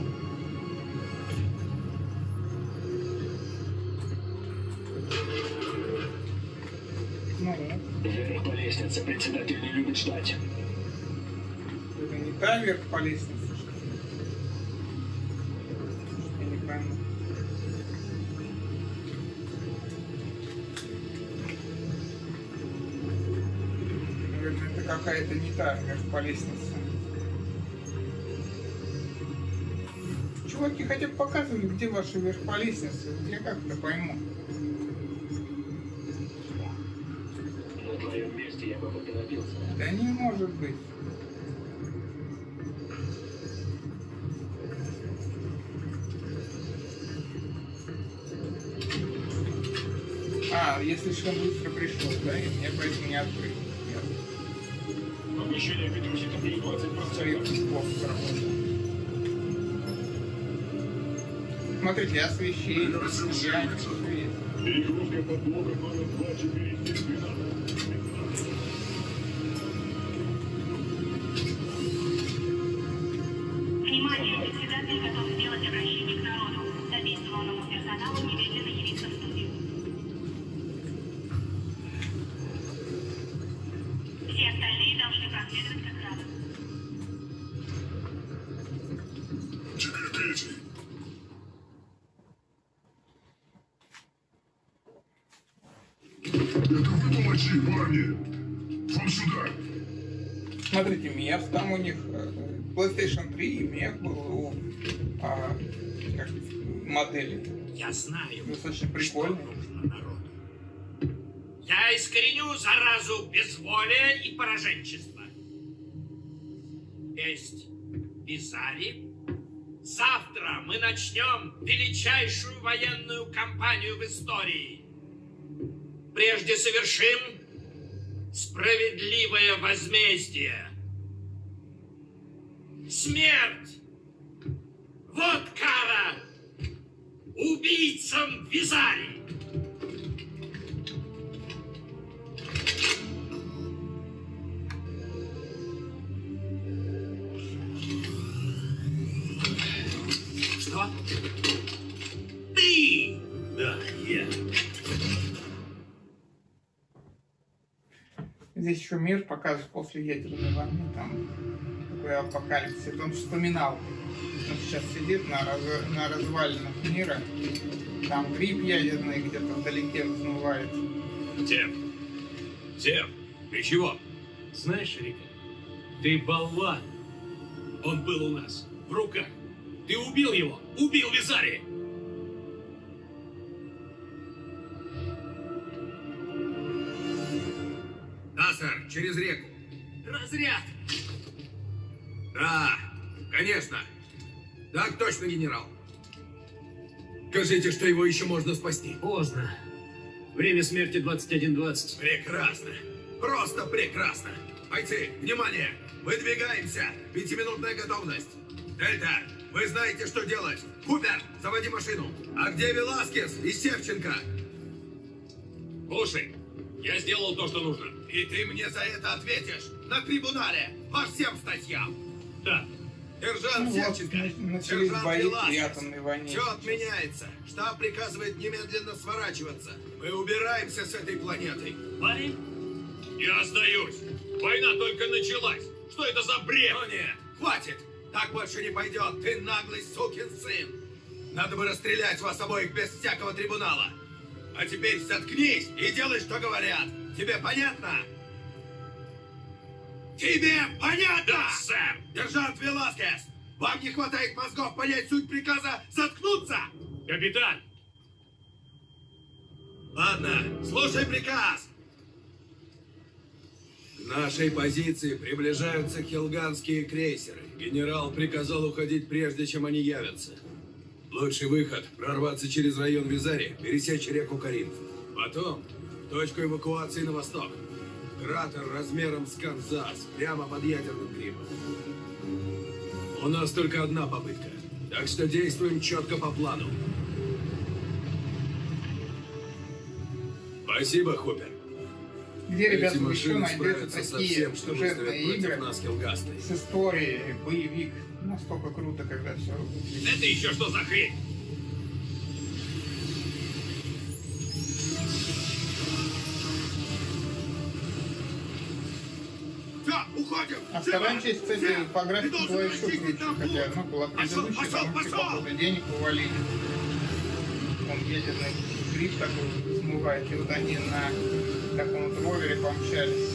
Ну, Вверх по лестнице. Председатель не любит ждать. это не та вверх по лестнице, что ли? Я не пойму. Наверное, это какая-то не та вверх по лестнице. Чуваки хотя бы показывали, где ваши вверх по лестнице. Я как-то пойму. На твоем месте я бы поторопился. Да не может быть. А, если слишком быстро пришел, да, и мне поэтому не открыл. Помещение Петрусика плюс 20%. Свет плохо сработал. Смотрите, освещение, сияние, свет. Перегрузка под блоком номер 2-4-12. Внимание, председатель готов сделать обращение к народу. Задействованному персоналу немедленно явиться в студию. Все остальные должны проследовать как раз. Теперь третий. Это вы, палачи, парни? Вам сюда. Смотрите, мех там у них, PlayStation 3 и мех был у модели. Я знаю, Достаточно что прикольно. нужно народу. Я искореню заразу безволия и пораженчества. Есть Визари. Завтра мы начнем величайшую военную кампанию в истории. Прежде совершим справедливое возмездие. Смерть! Вот кара убийцам Визари! Что? Ты! Да, я. Здесь еще мир показывает после ядерной войны, там такой апокалипсис. Он вспоминал, он сейчас сидит на развалинах мира, там гриб ядерный где-то вдалеке взмывает. Зев, ты чего? Знаешь, Рика, ты болван. Он был у нас в руках. Ты убил его! Убил Визари! Да, сэр, через реку. Разряд! Да, конечно. Так точно, генерал. Скажите, что его еще можно спасти. Поздно. Время смерти 21:20. Прекрасно. Просто прекрасно. Бойцы, внимание! Выдвигаемся. 5-минутная готовность. Дельта, вы знаете, что делать. Купер, заводи машину. А где Веласкес и Севченко? Слушай, я сделал то, что нужно. И ты мне за это ответишь на трибунале по всем статьям. Да. Сержант Ну вот, Севченко, начались сержант бои при Веласкес. атомной войне. Все отменяется. Штаб приказывает немедленно сворачиваться. Мы убираемся с этой планеты. Парень? Я остаюсь. Война только началась. Что это за бред? Но нет, хватит. Так больше не пойдет. Ты наглый сукин сын. Надо бы расстрелять вас обоих без всякого трибунала. А теперь заткнись и делай, что говорят. Тебе понятно? Тебе понятно? Да, сэр. Сержант Веласкес, вам не хватает мозгов понять суть приказа заткнуться? Капитан! Ладно, слушай приказ. К нашей позиции приближаются хелганские крейсеры. Генерал приказал уходить, прежде чем они явятся. Лучший выход – прорваться через район Визари, пересечь реку Каринф. Потом в точку эвакуации на восток. Кратер размером с Канзас, прямо под ядерным грибом. У нас только одна попытка, так что действуем четко по плану. Спасибо, Хупер. Где, ребята, Эти вы еще машины найдете справятся со такие всем, что сюжетные выставят против игры нас Хелгасты. с историей, боевик. Настолько круто, когда все выглядит. Это еще что за хрень? Все, уходим! А вторая часть, кстати, по графике Ты была должен еще расчистить круче, нам хотя, путь. ну, была предыдущая, потому что походу денег увалили. Он ядерный гриб такой смывает, и вот они на таком вот ровере помчались.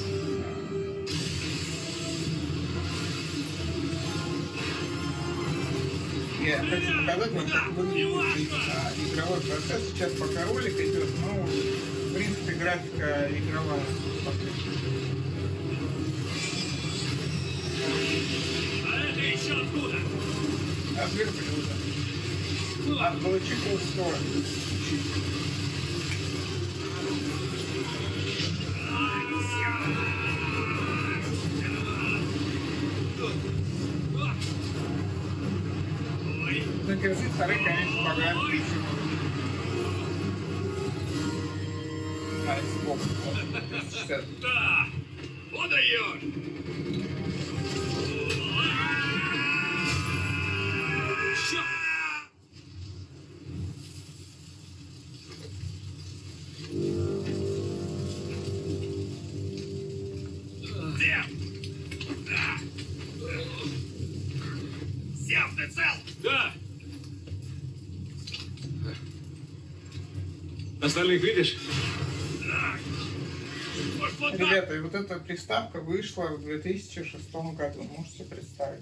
Я хочу показать вам, как выглядит игровой процесс. Сейчас пока ролик идет, но в принципе графика игровая. А это еще откуда? От верблюда. От балычков в сторону. Ну, первый, второй, конечно, по графике еще. А, Xbox 60. Да! Подаешь! Сев, ты цел? Да! Остальных видишь? Так. Ребята, и вот эта приставка вышла в 2006 году. Можете представить?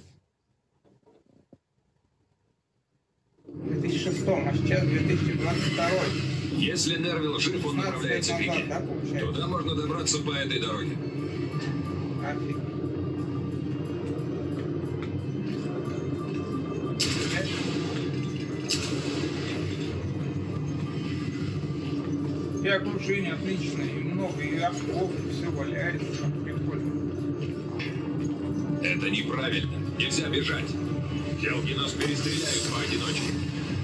В 2006, а сейчас 2022. Если Нервилл жив, он направляется к реке. Да, Туда можно добраться по этой дороге. Офигеть. И окружение отличное, и много, и осколок, все валяется, как прикольно. Это неправильно. Нельзя бежать. Хелги нас перестреляют поодиночке.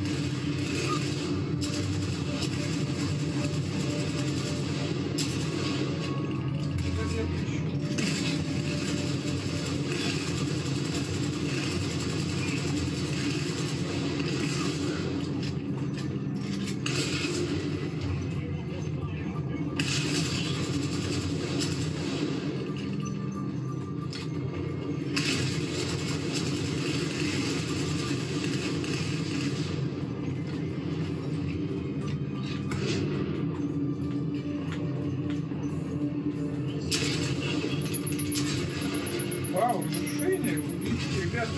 Вау, разрушение, видите, ребята.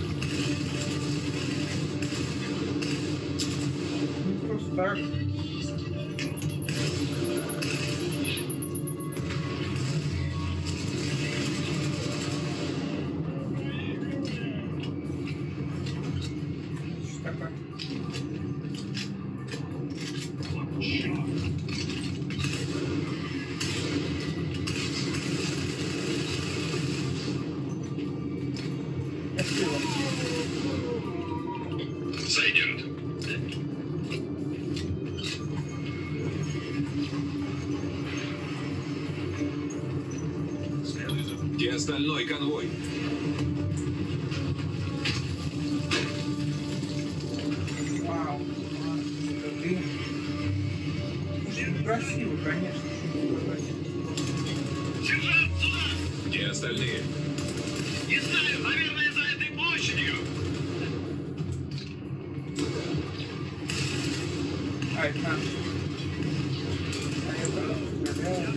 Не просто так. Что такое? Красиво. Сойдет. Где остальной конвой? Вау. Дым. Красиво, конечно. Сержант, сюда! Где остальные? Не знаю, наверное, за этой площадью. А, это надо. А это стреляет.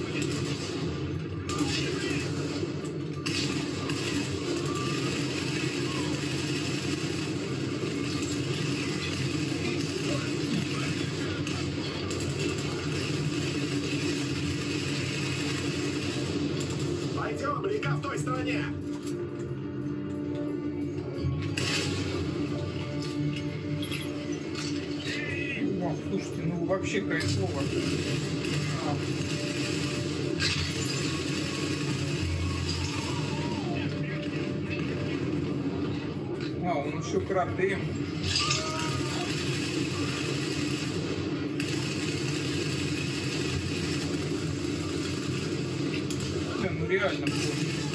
Пойдем, река в той стороне. О, слушайте, ну вообще кайфово. Он еще кроты. Ну реально было.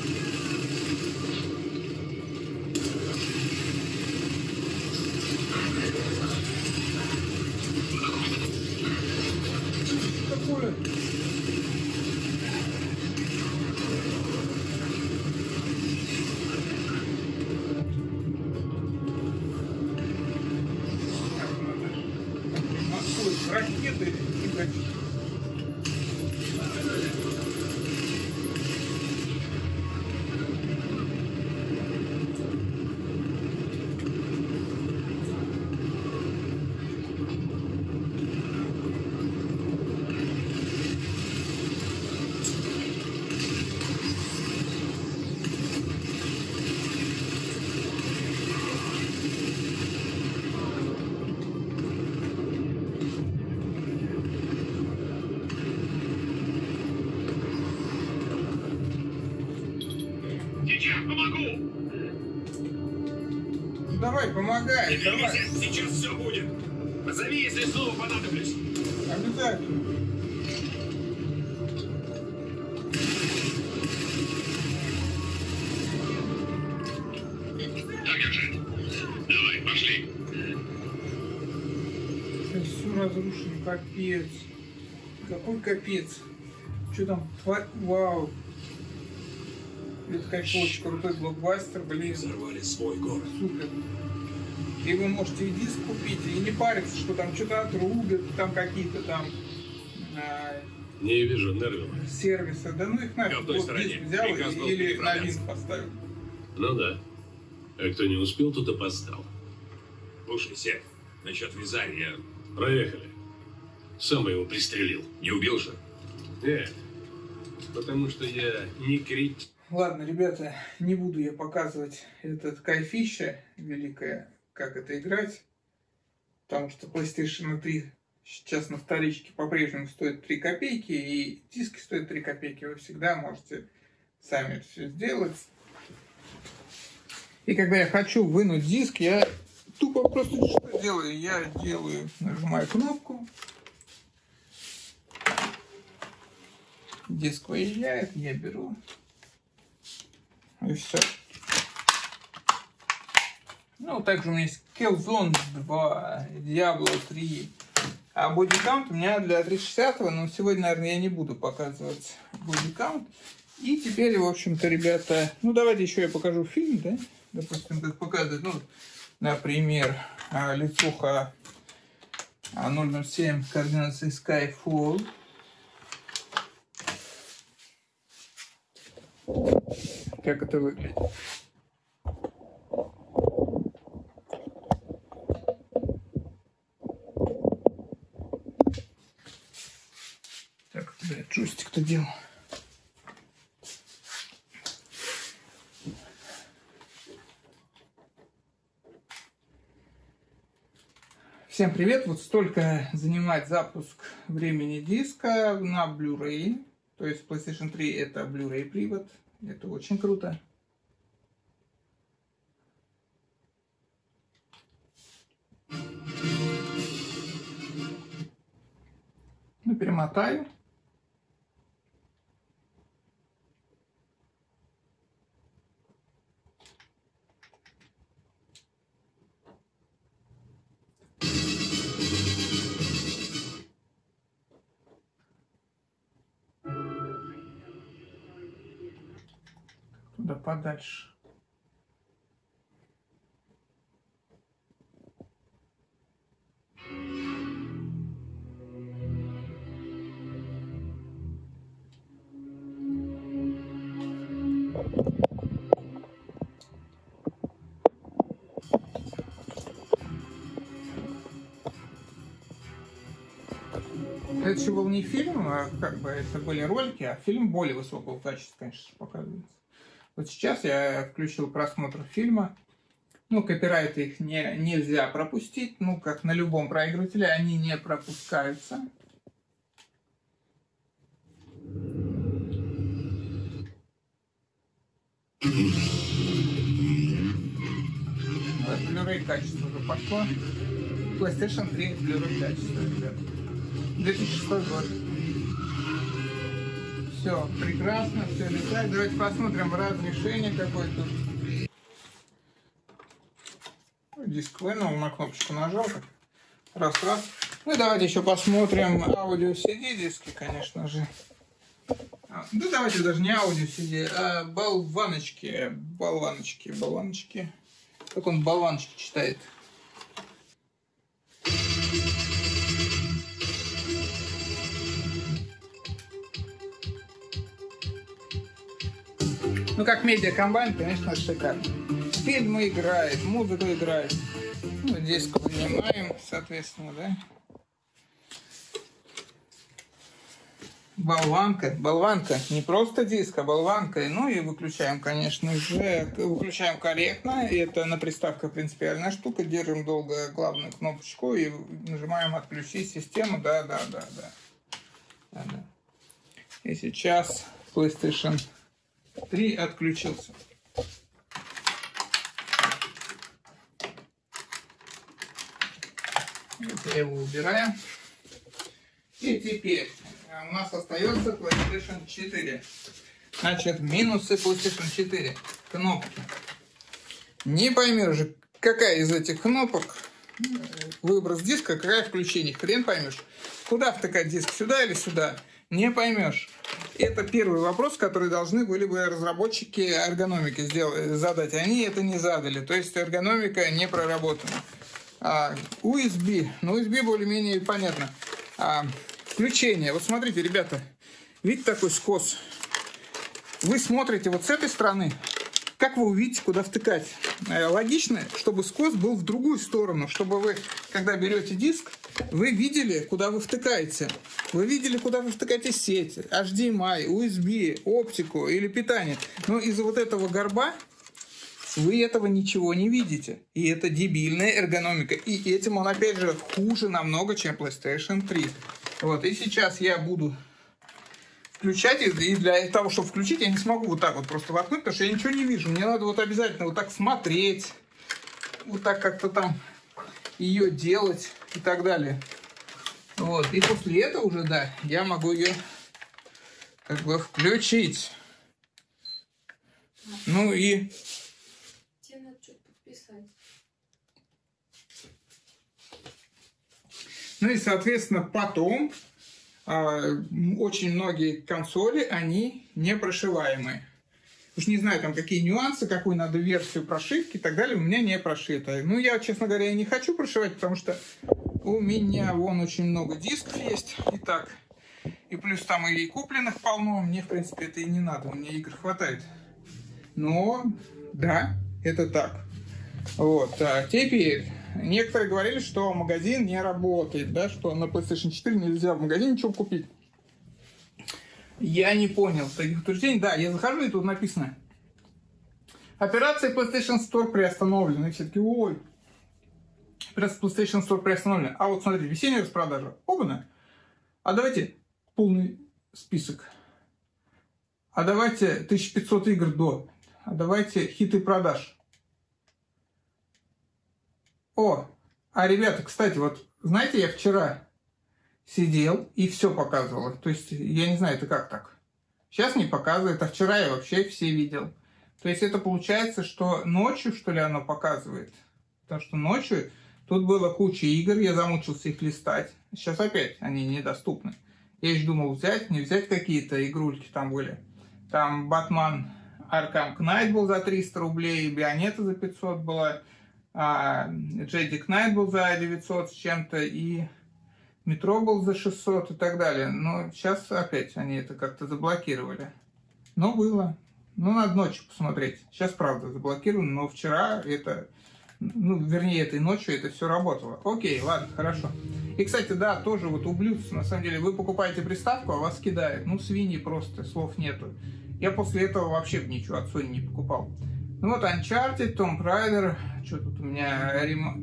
Такое. Ракеты и дальше. Сейчас помогу. Давай, помогай, давай. Сейчас все будет. Позови, если снова понадоблюсь. Обязательно. Так держать. Давай, пошли. Все разрушено, капец. Какой капец. Что там? Вау. Это, конечно, очень крутой блокбастер, блин. Взорвали свой город. Супер. И вы можете и диск купить, и не париться, что там что-то отрубят, там какие-то там Не вижу Нервилла. Сервиса. Да ну их нафиг. Я в той Вот стороне. диск взял Приказ был или на переправляться. винт поставил. Ну да. А кто не успел, тот опоздал. Слушай, Сет, насчет Визария. Проехали. Сам бы его пристрелил. Не убил же? Нет. Потому что я не крит. Ладно, ребята, не буду я показывать этот кайфище великое, как это играть. Потому что PlayStation 3 сейчас на вторичке по-прежнему стоит 3 копейки, и диски стоят 3 копейки. Вы всегда можете сами это все сделать. И когда я хочу вынуть диск, я тупо просто что делаю? Я нажимаю кнопку. Диск выезжает, я беру. И все. Ну, также у меня есть Killzone 2, Diablo 3. А бодикаунт у меня для 360-го, но сегодня, наверное, я не буду показывать бодикаунт. И теперь, в общем-то, ребята, ну, давайте еще я покажу фильм, да? Допустим, как показывает, ну, например, лицуха 007 координации Skyfall. Как это выглядит? Так, блядь, джойстик-то делал. Всем привет! Вот столько занимает запуск времени диска на Blu-ray. То есть PlayStation 3 это Blu-ray привод. Это очень круто. Ну, перемотаю. Туда подальше. Это еще был не фильм, а как бы это были ролики, а фильм более высокого качества, конечно, показывается. Вот сейчас я включил просмотр фильма. Ну, копирайты их нельзя пропустить. Ну, как на любом проигрывателе, они не пропускаются. Blu-ray качество уже пошло. PlayStation 3 Blu-ray качество, ребят. 2006 год. Все прекрасно, все летает. Давайте посмотрим разрешение какое тут. Диск вынул, на кнопочку нажал. Раз. Ну и давайте еще посмотрим аудио CD диски, конечно же. Да давайте даже не аудио CD, а болваночки. Как он болваночки читает? Ну, как медиакомбайн, конечно, шикарно. Фильмы играет, музыка играет. Ну, диск вынимаем, соответственно, да. Болванка. Не просто диск, а болванка. Ну и выключаем, конечно же. Выключаем корректно. Это на приставках принципиальная штука. Держим долго главную кнопочку и нажимаем «Отключить систему». Да. И сейчас PlayStation 3 отключился. Это я его убираю. И теперь у нас остается PlayStation 4. Значит, минусы PlayStation 4. Кнопки. Не поймешь же, какая из этих кнопок выброс диска, какая включение. Хрен поймешь. Куда втыкать диск, сюда или сюда? Не поймешь. Это первый вопрос, который должны были бы разработчики эргономики задать. Они это не задали. То есть эргономика не проработана. USB. Ну, USB более-менее понятно. включение. Вот смотрите, ребята, видите такой скос? Вы смотрите вот с этой стороны, как вы увидите, куда втыкать? Логично, чтобы скос был в другую сторону, чтобы вы, когда берете диск, вы видели, куда вы втыкаете. Вы видели, куда вы втыкаете сеть, HDMI, USB, оптику или питание. Но из-за вот этого горба вы этого ничего не видите. И это дебильная эргономика. И этим он, опять же, хуже намного, чем PlayStation 3. Вот. И сейчас я буду включать. И для того, чтобы включить, я не смогу вот так вот просто воткнуть, потому что я ничего не вижу. Мне надо вот обязательно вот так смотреть. Вот так как-то там ее делать и так далее. Вот. И после этого уже, да, я могу ее как бы включить. Ну и... Тебе надо что-то подписать. Ну и, соответственно, потом очень многие консоли, они не прошиваемые. Уж не знаю, там какие нюансы, какую надо версию прошивки и так далее, у меня не прошито. Ну, я, честно говоря, не хочу прошивать, потому что у меня вон очень много дисков есть. И так. И плюс там и купленных полно. Мне, в принципе, это и не надо. У меня игр хватает. Но, да, это так. Вот. А теперь, некоторые говорили, что магазин не работает, да, что на PlayStation 4 нельзя в магазине ничего купить. Я не понял таких утверждений. Да, я захожу, и тут написано: операция PlayStation Store приостановлена. И все таки, ой, операция PlayStation Store приостановлена. А вот смотрите, весенняя распродажа. Оба-на. А давайте полный список. А давайте 1500 игр до. А давайте хиты продаж. О, а ребята, кстати, вот знаете, я вчера сидел и все показывал. То есть, я не знаю, это как так. Сейчас не показывает, а вчера я вообще все видел. То есть, это получается, что ночью, что ли, оно показывает. Потому что ночью тут было куча игр, я замучился их листать. Сейчас опять они недоступны. Я еще думал, взять, не взять какие-то игрульки там были. Там Batman Arkham Knight был за 300 рублей, Bayonetta за 500 была, Jedi Knight был за 900 с чем-то, и Метро был за 600 и так далее. Но сейчас опять они это как-то заблокировали. Но было. Ну, надо ночью посмотреть. Сейчас, правда, заблокировано, но вчера это... Ну, вернее, этой ночью это все работало. Окей, ладно, хорошо. И, кстати, да, тоже вот ублюдцы, на самом деле, вы покупаете приставку, а вас кидают. Ну, свиньи просто, слов нету. Я после этого вообще ничего от Sony не покупал. Ну, вот Uncharted, Tomb Raider, что тут у меня...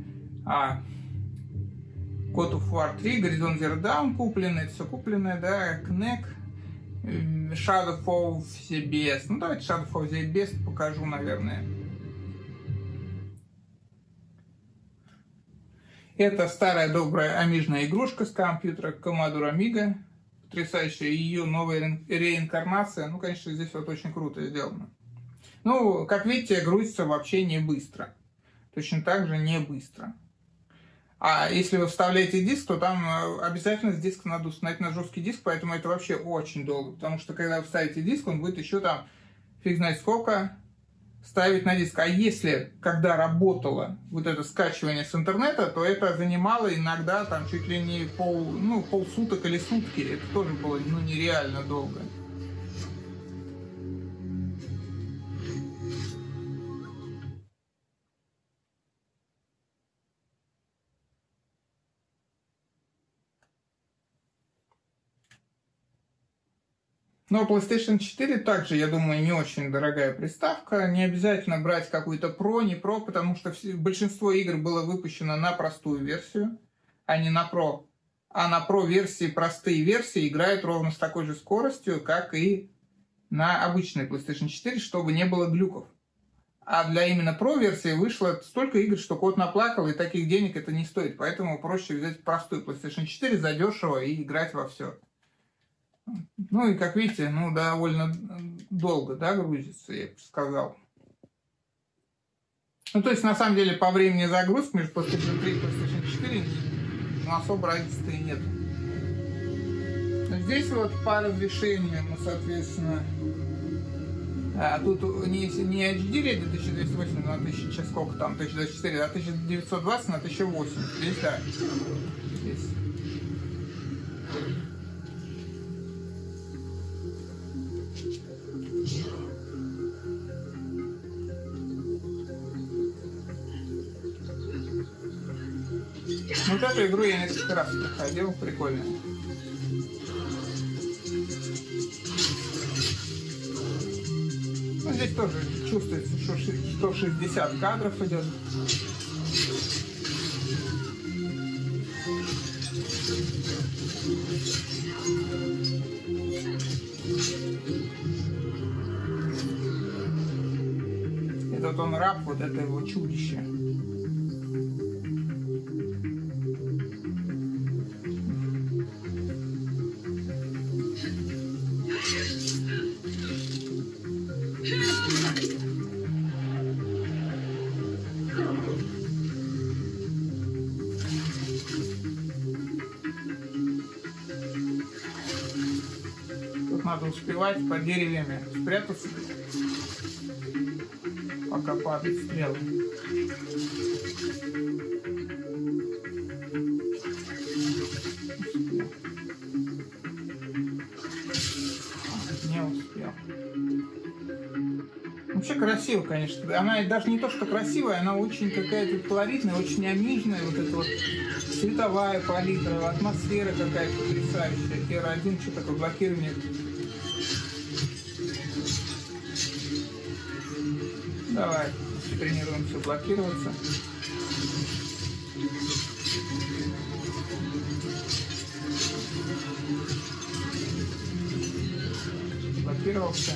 God of War 3, Horizon Zero Dawn купленное, это все купленное, да, Knack, Shadow of the Beast. Ну, давайте Shadow of the Beast покажу, наверное. Это старая добрая амижная игрушка с компьютера Commodore Amiga. Потрясающая ее новая реинкарнация. Ну, конечно, здесь вот очень круто сделано. Ну, как видите, грузится вообще не быстро. Точно так же не быстро. А если вы вставляете диск, то там обязательно с диска надо установить на жесткий диск, поэтому это вообще очень долго. Потому что когда вы вставите диск, он будет еще там фиг знает сколько ставить на диск. А если, когда работало вот это скачивание с интернета, то это занимало иногда там чуть ли не полсуток или сутки. Это тоже было нереально долго. Но PlayStation 4 также, я думаю, не очень дорогая приставка. Не обязательно брать какую-то Pro, не Pro, потому что большинство игр было выпущено на простую версию, а не на Pro. А на Pro версии, простые версии играют ровно с такой же скоростью, как и на обычной PlayStation 4, чтобы не было глюков. А для именно Pro версии вышло столько игр, что кот наплакал, и таких денег это не стоит. Поэтому проще взять простую PlayStation 4 задешево и играть во все. Ну и как видите, довольно долго, да, грузится, я бы сказал. Ну то есть на самом деле по времени загрузки между PlayStation 3 и PlayStation 4 особо разницы и нет. Здесь вот по разрешению, соответственно, тут не HD RED 1280 на 1000, сейчас сколько там, 1024, а 1920 на 1008. Здесь, да. Здесь. Вот эту игру я несколько раз проходил, прикольно. Ну, здесь тоже чувствуется, что 60 кадров идет. Этот он раб, вот это его чудище. Тут надо успевать под деревьями спрятаться, пока падают стрелы. Не успел. Вообще красиво, конечно. Она даже не то, что красивая, она очень какая-то колоритная, очень амижная. Вот эта вот цветовая палитра, атмосфера какая-то потрясающая. TR1, что такое блокирование. Давай, тренируемся блокироваться. Блокировался.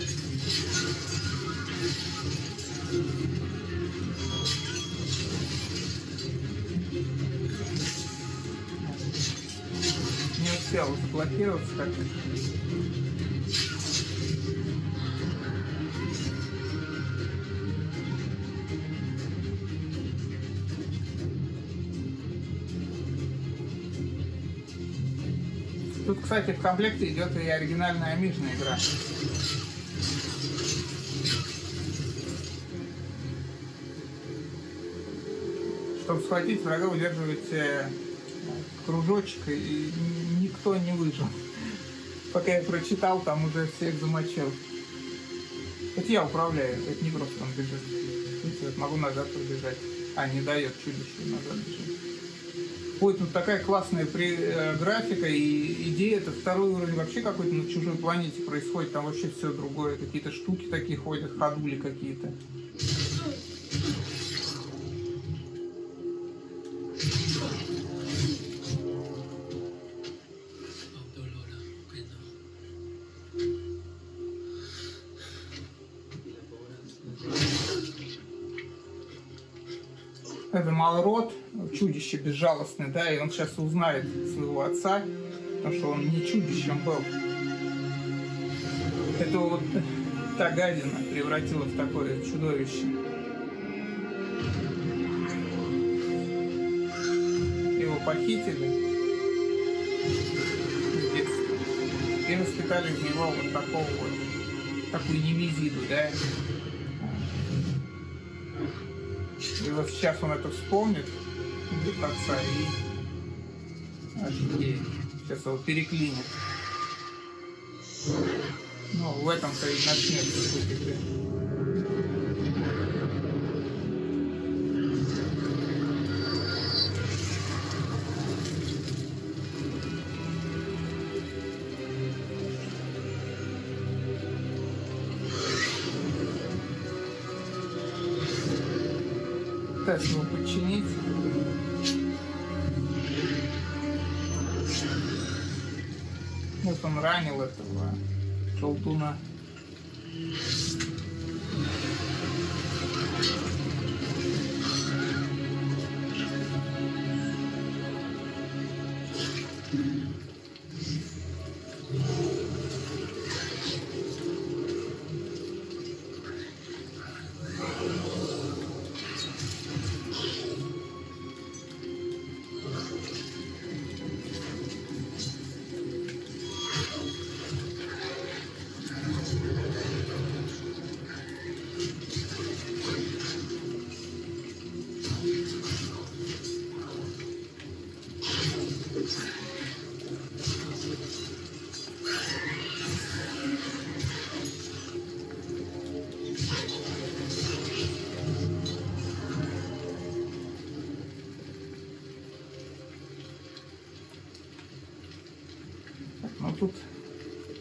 Не успел заблокироваться как-то. Тут, кстати, в комплекте идет и оригинальная амижная игра. Чтобы схватить врага, удерживайте кружочек, и никто не выжил. Пока я прочитал, там уже всех замочил. Это я управляю, это не просто он бежит. Видите, вот могу назад побежать. А, не дает чудище назад бежать. Ой, тут такая классная графика и идея. Это второй уровень вообще какой-то на чужой планете происходит. Там вообще все другое. Какие-то штуки такие ходят, ходули какие-то. Это Малрод, чудище безжалостное, да, и он сейчас узнает своего отца, потому что он не чудищем был. Это вот та гадина превратила в такое чудовище. Его похитили в детстве и воспитали в него вот такого вот, такую немезиду, да. И вот сейчас он это вспомнит, будет отца, и офигеет. Сейчас его переклинит. Ну, в этом-то и начнется суть игры. Пытаюсь его подчинить. Вот он ранил этого шелтуна.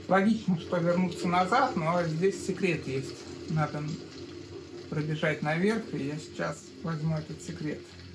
Логично, что вернуться назад, но здесь секрет есть. Надо пробежать наверх, и я сейчас возьму этот секрет.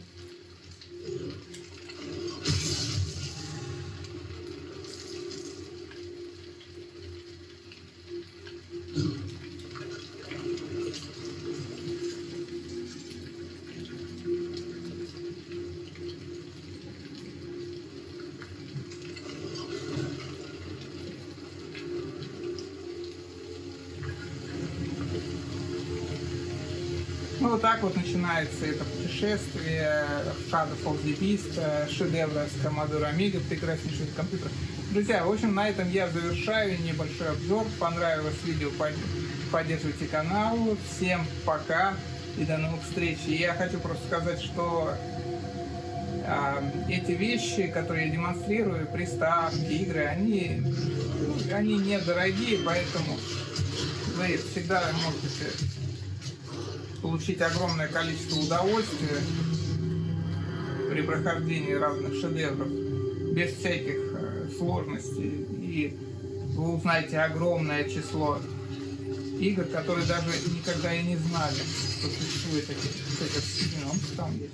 Ну, вот так вот начинается это путешествие в Shadow of the Beast, шедевра с Commodore Amiga, прекраснейший компьютер. Друзья, в общем, на этом я завершаю небольшой обзор. Понравилось видео, поддерживайте канал. Всем пока и до новых встреч. И я хочу просто сказать, что эти вещи, которые я демонстрирую, приставки, игры, они недорогие, поэтому вы всегда можете получить огромное количество удовольствия при прохождении разных шедевров без всяких сложностей, и вы узнаете огромное число игр, которые даже никогда и не знали, что существует этот стиль, он там есть.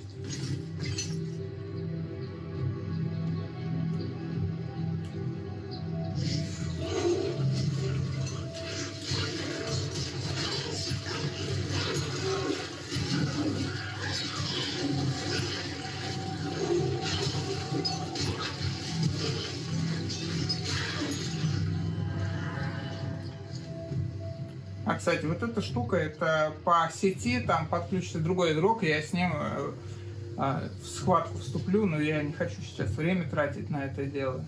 А, кстати, вот эта штука, это по сети, там подключится другой игрок, я с ним в схватку вступлю, но я не хочу сейчас время тратить на это дело.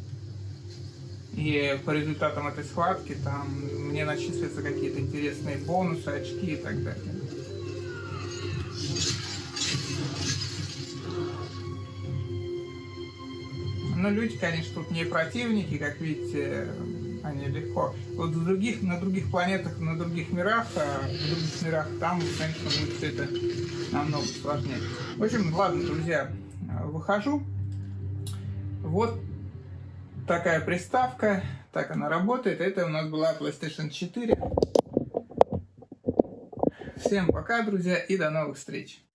И по результатам этой схватки там мне начислятся какие-то интересные бонусы, очки и так далее. Но люди, конечно, тут не противники, как видите, они легко. Вот на других планетах, на других мирах, там, конечно, будет все это намного сложнее. В общем, ладно, друзья, выхожу. Вот такая приставка, так она работает. Это у нас была PlayStation 4. Всем пока, друзья, и до новых встреч.